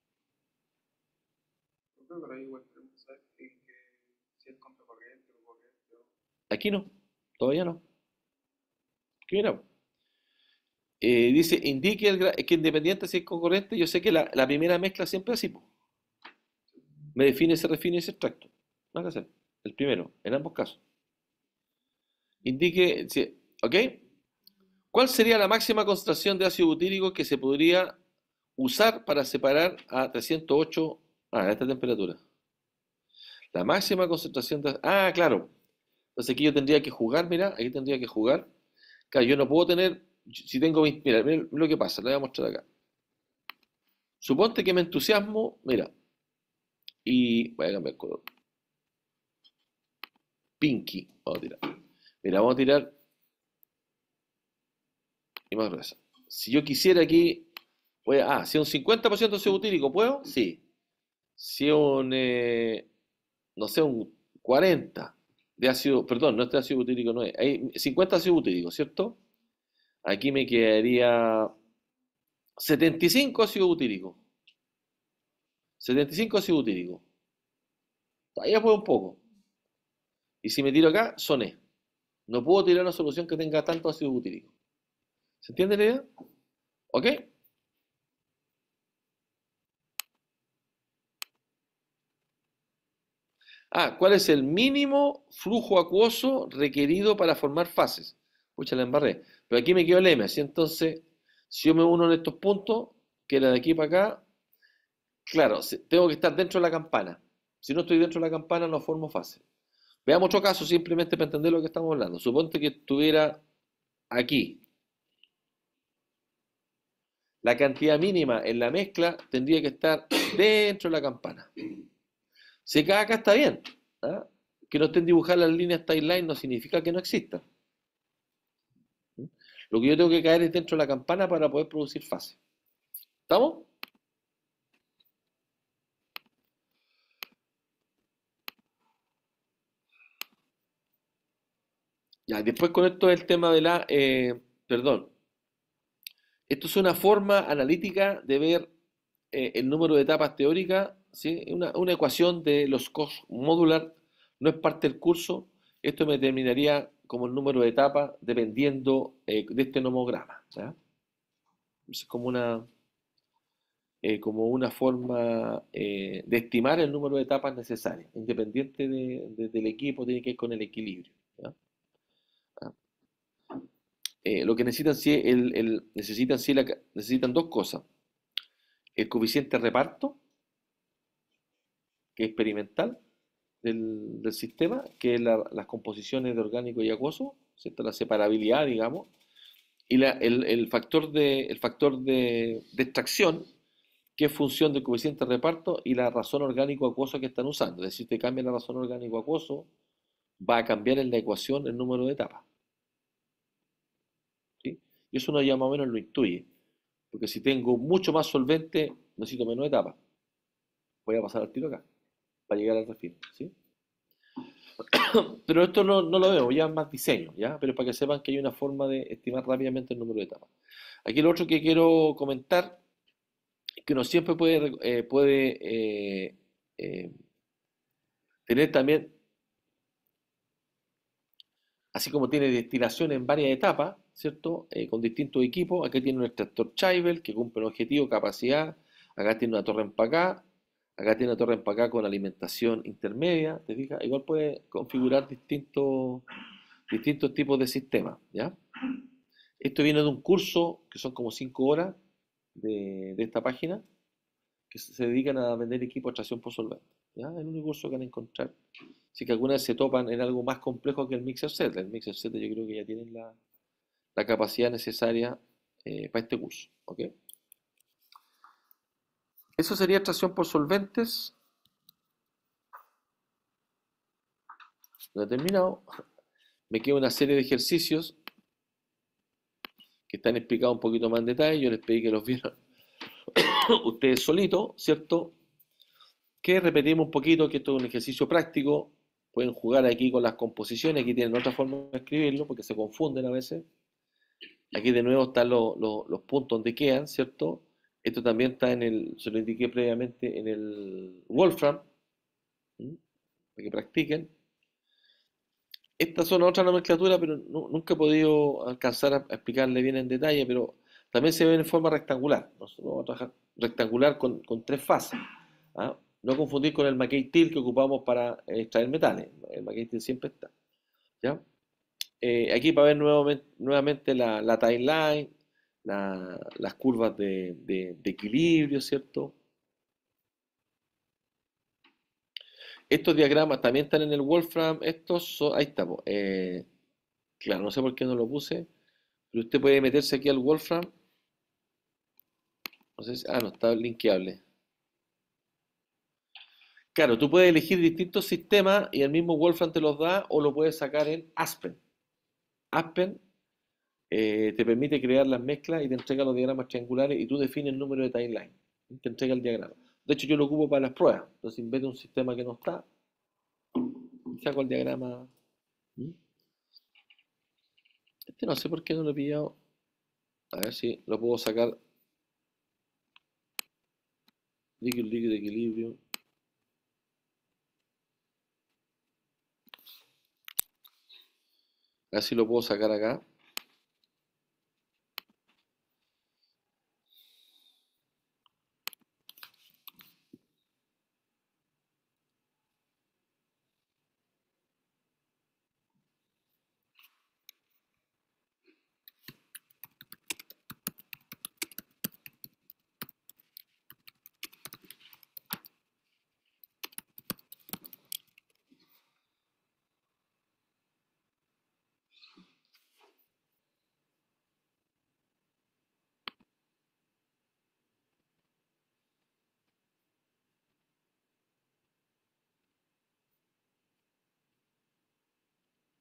Pero ahí igual tenemos que saber si es contracorriente o corriente. Aquí no, todavía no. Aquí mira, dice, indique que independiente si es concurrente, yo sé que la primera mezcla siempre es así, po. Me define, se refine y se extracto. No hay que hacer. El primero, en ambos casos. Indique, ¿ok? ¿Cuál sería la máxima concentración de ácido butírico que se podría usar para separar a 308 a esta temperatura? La máxima concentración de... Ah, claro. Entonces aquí yo tendría que jugar, mira, aquí tendría que jugar. Claro, yo no puedo tener, si tengo, mira lo que pasa, lo voy a mostrar acá. Suponte que me entusiasmo, mira, y voy a cambiar el color. Pinky, vamos a tirar. Mira, vamos a tirar y más gruesa. Si yo quisiera aquí, si es un 50% de ácido butírico, ¿puedo? Sí. Si es un, no sé, un 40 de ácido, perdón, no es de ácido butírico, no es. Hay 50 ácido butírico, ¿cierto? Aquí me quedaría 75 ácido butírico. 75 ácido butírico. Todavía puedo un poco. Y si me tiro acá, soné. No puedo tirar una solución que tenga tanto ácido butírico. ¿Se entiende la idea? ¿Ok? ¿Cuál es el mínimo flujo acuoso requerido para formar fases? Pucha, la embarré. Pero aquí me quedó el M, así entonces, si yo me uno en estos puntos, que era de aquí para acá, claro, tengo que estar dentro de la campana. Si no estoy dentro de la campana, no formo fase. Veamos otro caso simplemente para entender lo que estamos hablando. Suponte que estuviera aquí. La cantidad mínima en la mezcla tendría que estar dentro de la campana. Si acá está bien. ¿Ah? Que no estén dibujadas las líneas timeline no significa que no existan. Lo que yo tengo que caer es dentro de la campana para poder producir fases. ¿Estamos? Ya, después con esto el tema de perdón, esto es una forma analítica de ver el número de etapas teóricas, ¿sí? Una ecuación de los cost modular, no es parte del curso, esto me determinaría como el número de etapas dependiendo de este nomograma, ¿ya? Es como una forma de estimar el número de etapas necesarias, independiente del equipo, tiene que ir con el equilibrio, ¿ya? Ah. Lo que necesitan sí, necesitan dos cosas, el coeficiente de reparto, que es experimental, del sistema, que es las composiciones de orgánico y acuoso, ¿cierto? La separabilidad, digamos, y el factor de extracción, que es función del coeficiente de reparto y la razón orgánico-acuoso que están usando. Es decir, si te cambia la razón orgánico-acuoso, va a cambiar en la ecuación el número de etapas, ¿sí? Y eso uno ya más o menos lo intuye, porque si tengo mucho más solvente, necesito menos etapas. Voy a pasar al tiro acá, para llegar al refil, ¿sí? Pero esto no lo veo, ya es más diseño, ¿ya? Pero para que sepan que hay una forma de estimar rápidamente el número de etapas. Aquí lo otro que quiero comentar es que uno siempre puede eh, tener también, así como tiene destilación en varias etapas, ¿cierto? Con distintos equipos. Aquí tiene un extractor Chivel que cumple un objetivo, capacidad. Acá tiene una torre empacada. Acá tiene una torre empacada con alimentación intermedia. ¿Te fijas? Igual puede configurar distintos tipos de sistemas, ¿ya? Esto viene de un curso que son como 5 horas de esta página que se dedican a vender equipos de extracción por solvente. ¿Ya? Es el único curso que van a encontrar. Así que algunas se topan en algo más complejo que el Mixer Set. El Mixer Set yo creo que ya tienen la capacidad necesaria para este curso. ¿Ok? Eso sería extracción por solventes. Lo he terminado. Me queda una serie de ejercicios que están explicados un poquito más en detalle. Yo les pedí que los vieran ustedes solitos, ¿cierto? Que repetimos un poquito, que esto es un ejercicio práctico. Pueden jugar aquí con las composiciones. Aquí tienen otra forma de escribirlo porque se confunden a veces. Aquí de nuevo están los puntos donde quedan, ¿cierto? Esto también está se lo indiqué previamente en el Wolfram, ¿m? Para que practiquen. Estas son otra nomenclatura, pero nunca he podido alcanzar a explicarle bien en detalle, pero también se ven en forma rectangular. Nosotros vamos a trabajar rectangular con tres fases, ¿ah? No confundir con el McKay Till que ocupamos para extraer metales. El McKay Till siempre está, ¿ya? Aquí para ver nuevamente la timeline, las curvas de equilibrio, ¿cierto? Estos diagramas también están en el Wolfram. Ahí estamos. Claro, no sé por qué no lo puse, pero usted puede meterse aquí al Wolfram. No sé no, está linkeable. Claro, tú puedes elegir distintos sistemas y el mismo Wolfram te los da o lo puedes sacar en Aspen. Aspen te permite crear las mezclas y te entrega los diagramas triangulares y tú defines el número de timeline. Te entrega el diagrama. De hecho, yo lo ocupo para las pruebas. Entonces, en vez de un sistema que no está, saco el diagrama. ¿Mm? Este no sé por qué no lo he pillado. A ver si lo puedo sacar. Líquido de equilibrio. A ver si lo puedo sacar acá.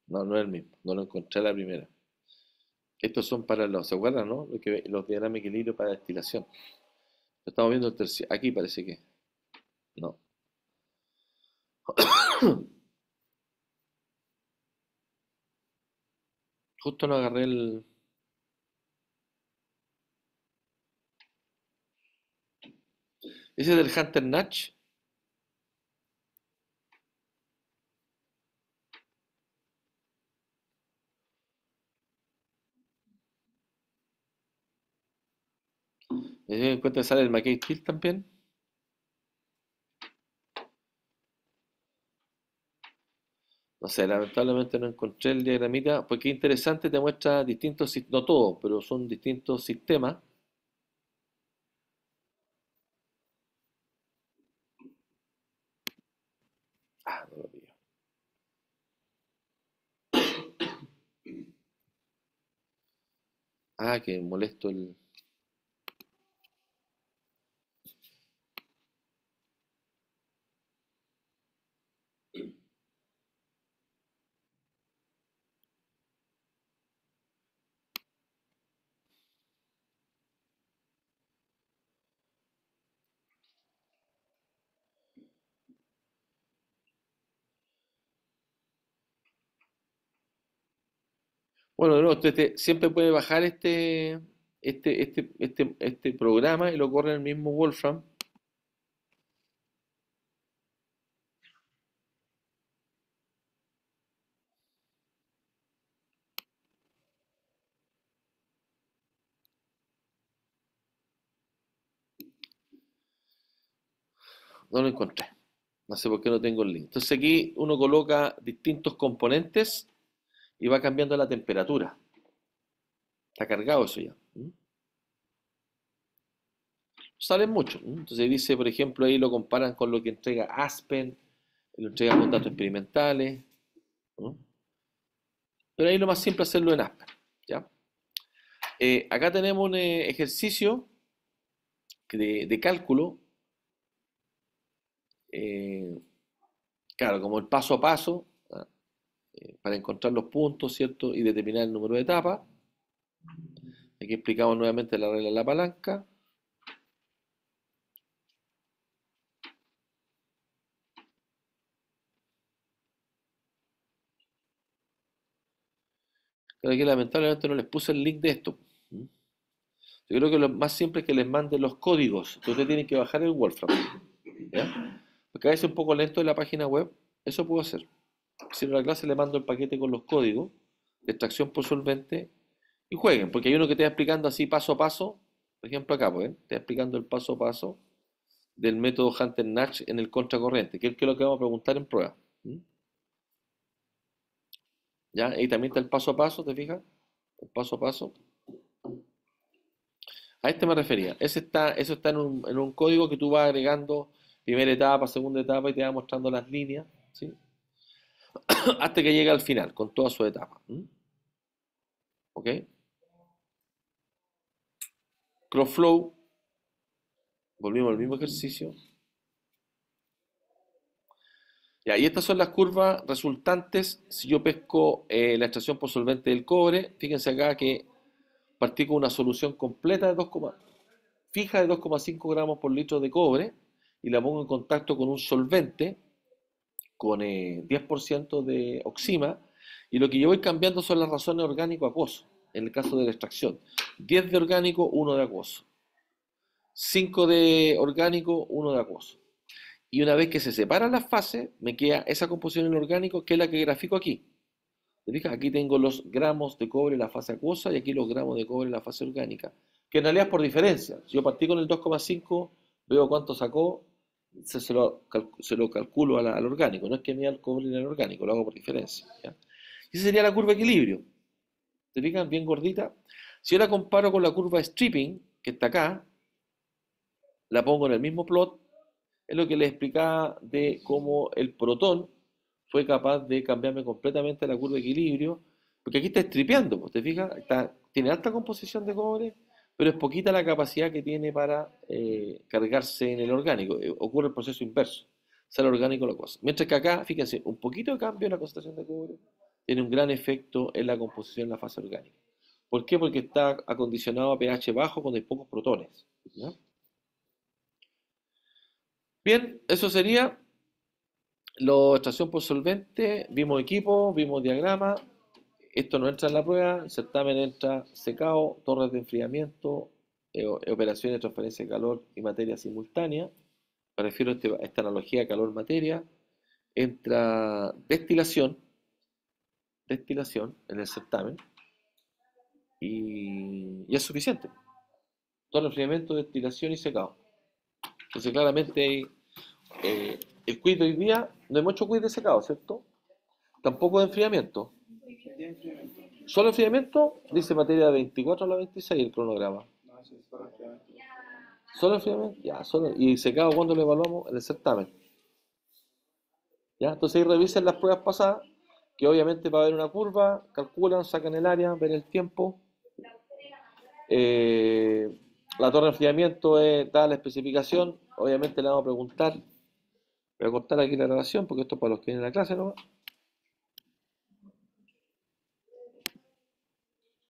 No, no es el mismo. No lo encontré a la primera. Estos son para los, ¿se acuerdan, no? Los diagramas de equilibrio para destilación. Estamos viendo el tercio. Aquí parece que. No. Justo no agarré el. Ese es del Hunter Natch. ¿Me doy en cuenta que sale el McKay Steel también? No sé, lamentablemente no encontré el diagramita, porque es interesante, te muestra distintos, no todos, pero son distintos sistemas. Ah, no lo pillo. Ah, que molesto el. Bueno, de nuevo, usted siempre puede bajar este programa y lo corre en el mismo Wolfram. No lo encontré. No sé por qué no tengo el link. Entonces aquí uno coloca distintos componentes y va cambiando la temperatura. Está cargado eso ya. Salen muchos. Entonces dice, por ejemplo, ahí lo comparan con lo que entrega Aspen, lo entrega con datos experimentales. ¿No? Pero ahí lo más simple es hacerlo en Aspen. ¿Ya? Acá tenemos un ejercicio de cálculo. eh, claro, como el paso a paso, ¿ah? Para encontrar los puntos, ¿cierto? Y determinar el número de etapas. Aquí explicamos nuevamente la regla de la palanca. Pero aquí lamentablemente no les puse el link de esto. Yo creo que lo más simple es que les mande los códigos que ustedes tienen que bajar el Wolfram. ¿Ya? Porque a veces es un poco lento en la página web. Eso puedo hacer. Si en la clase le mando el paquete con los códigos de extracción por solvente y jueguen, porque hay uno que te va explicando así paso a paso. Por ejemplo, acá, pues, te va explicando el paso a paso del método Hunter-Natch en el contracorriente, que es lo que vamos a preguntar en prueba. ¿Ya? Y también está el paso a paso, ¿te fijas? El paso a paso. A este me refería. Eso está en un código que tú vas agregando primera etapa, segunda etapa y te va mostrando las líneas, ¿sí? Hasta que llega al final, con toda su etapa. ¿Ok? Crossflow, volvimos al mismo ejercicio. Ya, y estas son las curvas resultantes si yo pesco la extracción por solvente del cobre. Fíjense acá que partí con una solución completa de fija de 2,5 gramos por litro de cobre y la pongo en contacto con un solvente con 10% de oxima y lo que yo voy cambiando son las razones orgánico-acuoso en el caso de la extracción. 10 de orgánico, 1 de acuoso. 5 de orgánico, 1 de acuoso. Y una vez que se separan las fases, me queda esa composición en orgánico que es la que grafico aquí. ¿Te fijas? Aquí tengo los gramos de cobre en la fase acuosa y aquí los gramos de cobre en la fase orgánica, que en realidad es por diferencia. Si yo partí con el 2,5, veo cuánto sacó, se lo calculo al orgánico. No es que me da el cobre en el orgánico, lo hago por diferencia. ¿Ya? Y esa sería la curva de equilibrio. ¿Te fijas? Bien gordita. Si yo la comparo con la curva de stripping, que está acá, la pongo en el mismo plot, es lo que les explicaba de cómo el protón fue capaz de cambiarme completamente la curva de equilibrio, porque aquí está estripeando, pues, ¿te fijas? Tiene alta composición de cobre, pero es poquita la capacidad que tiene para cargarse en el orgánico. Ocurre el proceso inverso. Sale orgánico la cosa. Mientras que acá, fíjense, un poquito de cambio en la concentración de cobre, tiene un gran efecto en la composición de la fase orgánica. ¿Por qué? Porque está acondicionado a pH bajo cuando hay pocos protones. ¿Ya? Bien, eso sería la extracción por solvente. Vimos equipo, vimos diagrama. Esto no entra en la prueba. El certamen entra secado, torres de enfriamiento, operaciones de transferencia de calor y materia simultánea. Me refiero a esta analogía de calor-materia. Entra destilación en el certamen y es suficiente. Todo el enfriamiento, destilación y secado. Entonces claramente el quiz de hoy día, no hemos hecho quiz de secado, ¿cierto? Tampoco de enfriamiento. ¿Qué enfriamiento? Solo enfriamiento, dice materia 24 a la 26 el cronograma. No, ese es solo enfriamiento. Solo enfriamiento, ya, solo. Y secado, ¿cuándo lo evaluamos? En el certamen. ¿Ya? Entonces ahí revisen las pruebas pasadas, que obviamente va a haber una curva, calculan, sacan el área, ven el tiempo. Eh, la torre de enfriamiento da la especificación, obviamente le vamos a preguntar. Voy a cortar aquí la grabación porque esto es para los que vienen a la clase, ¿no?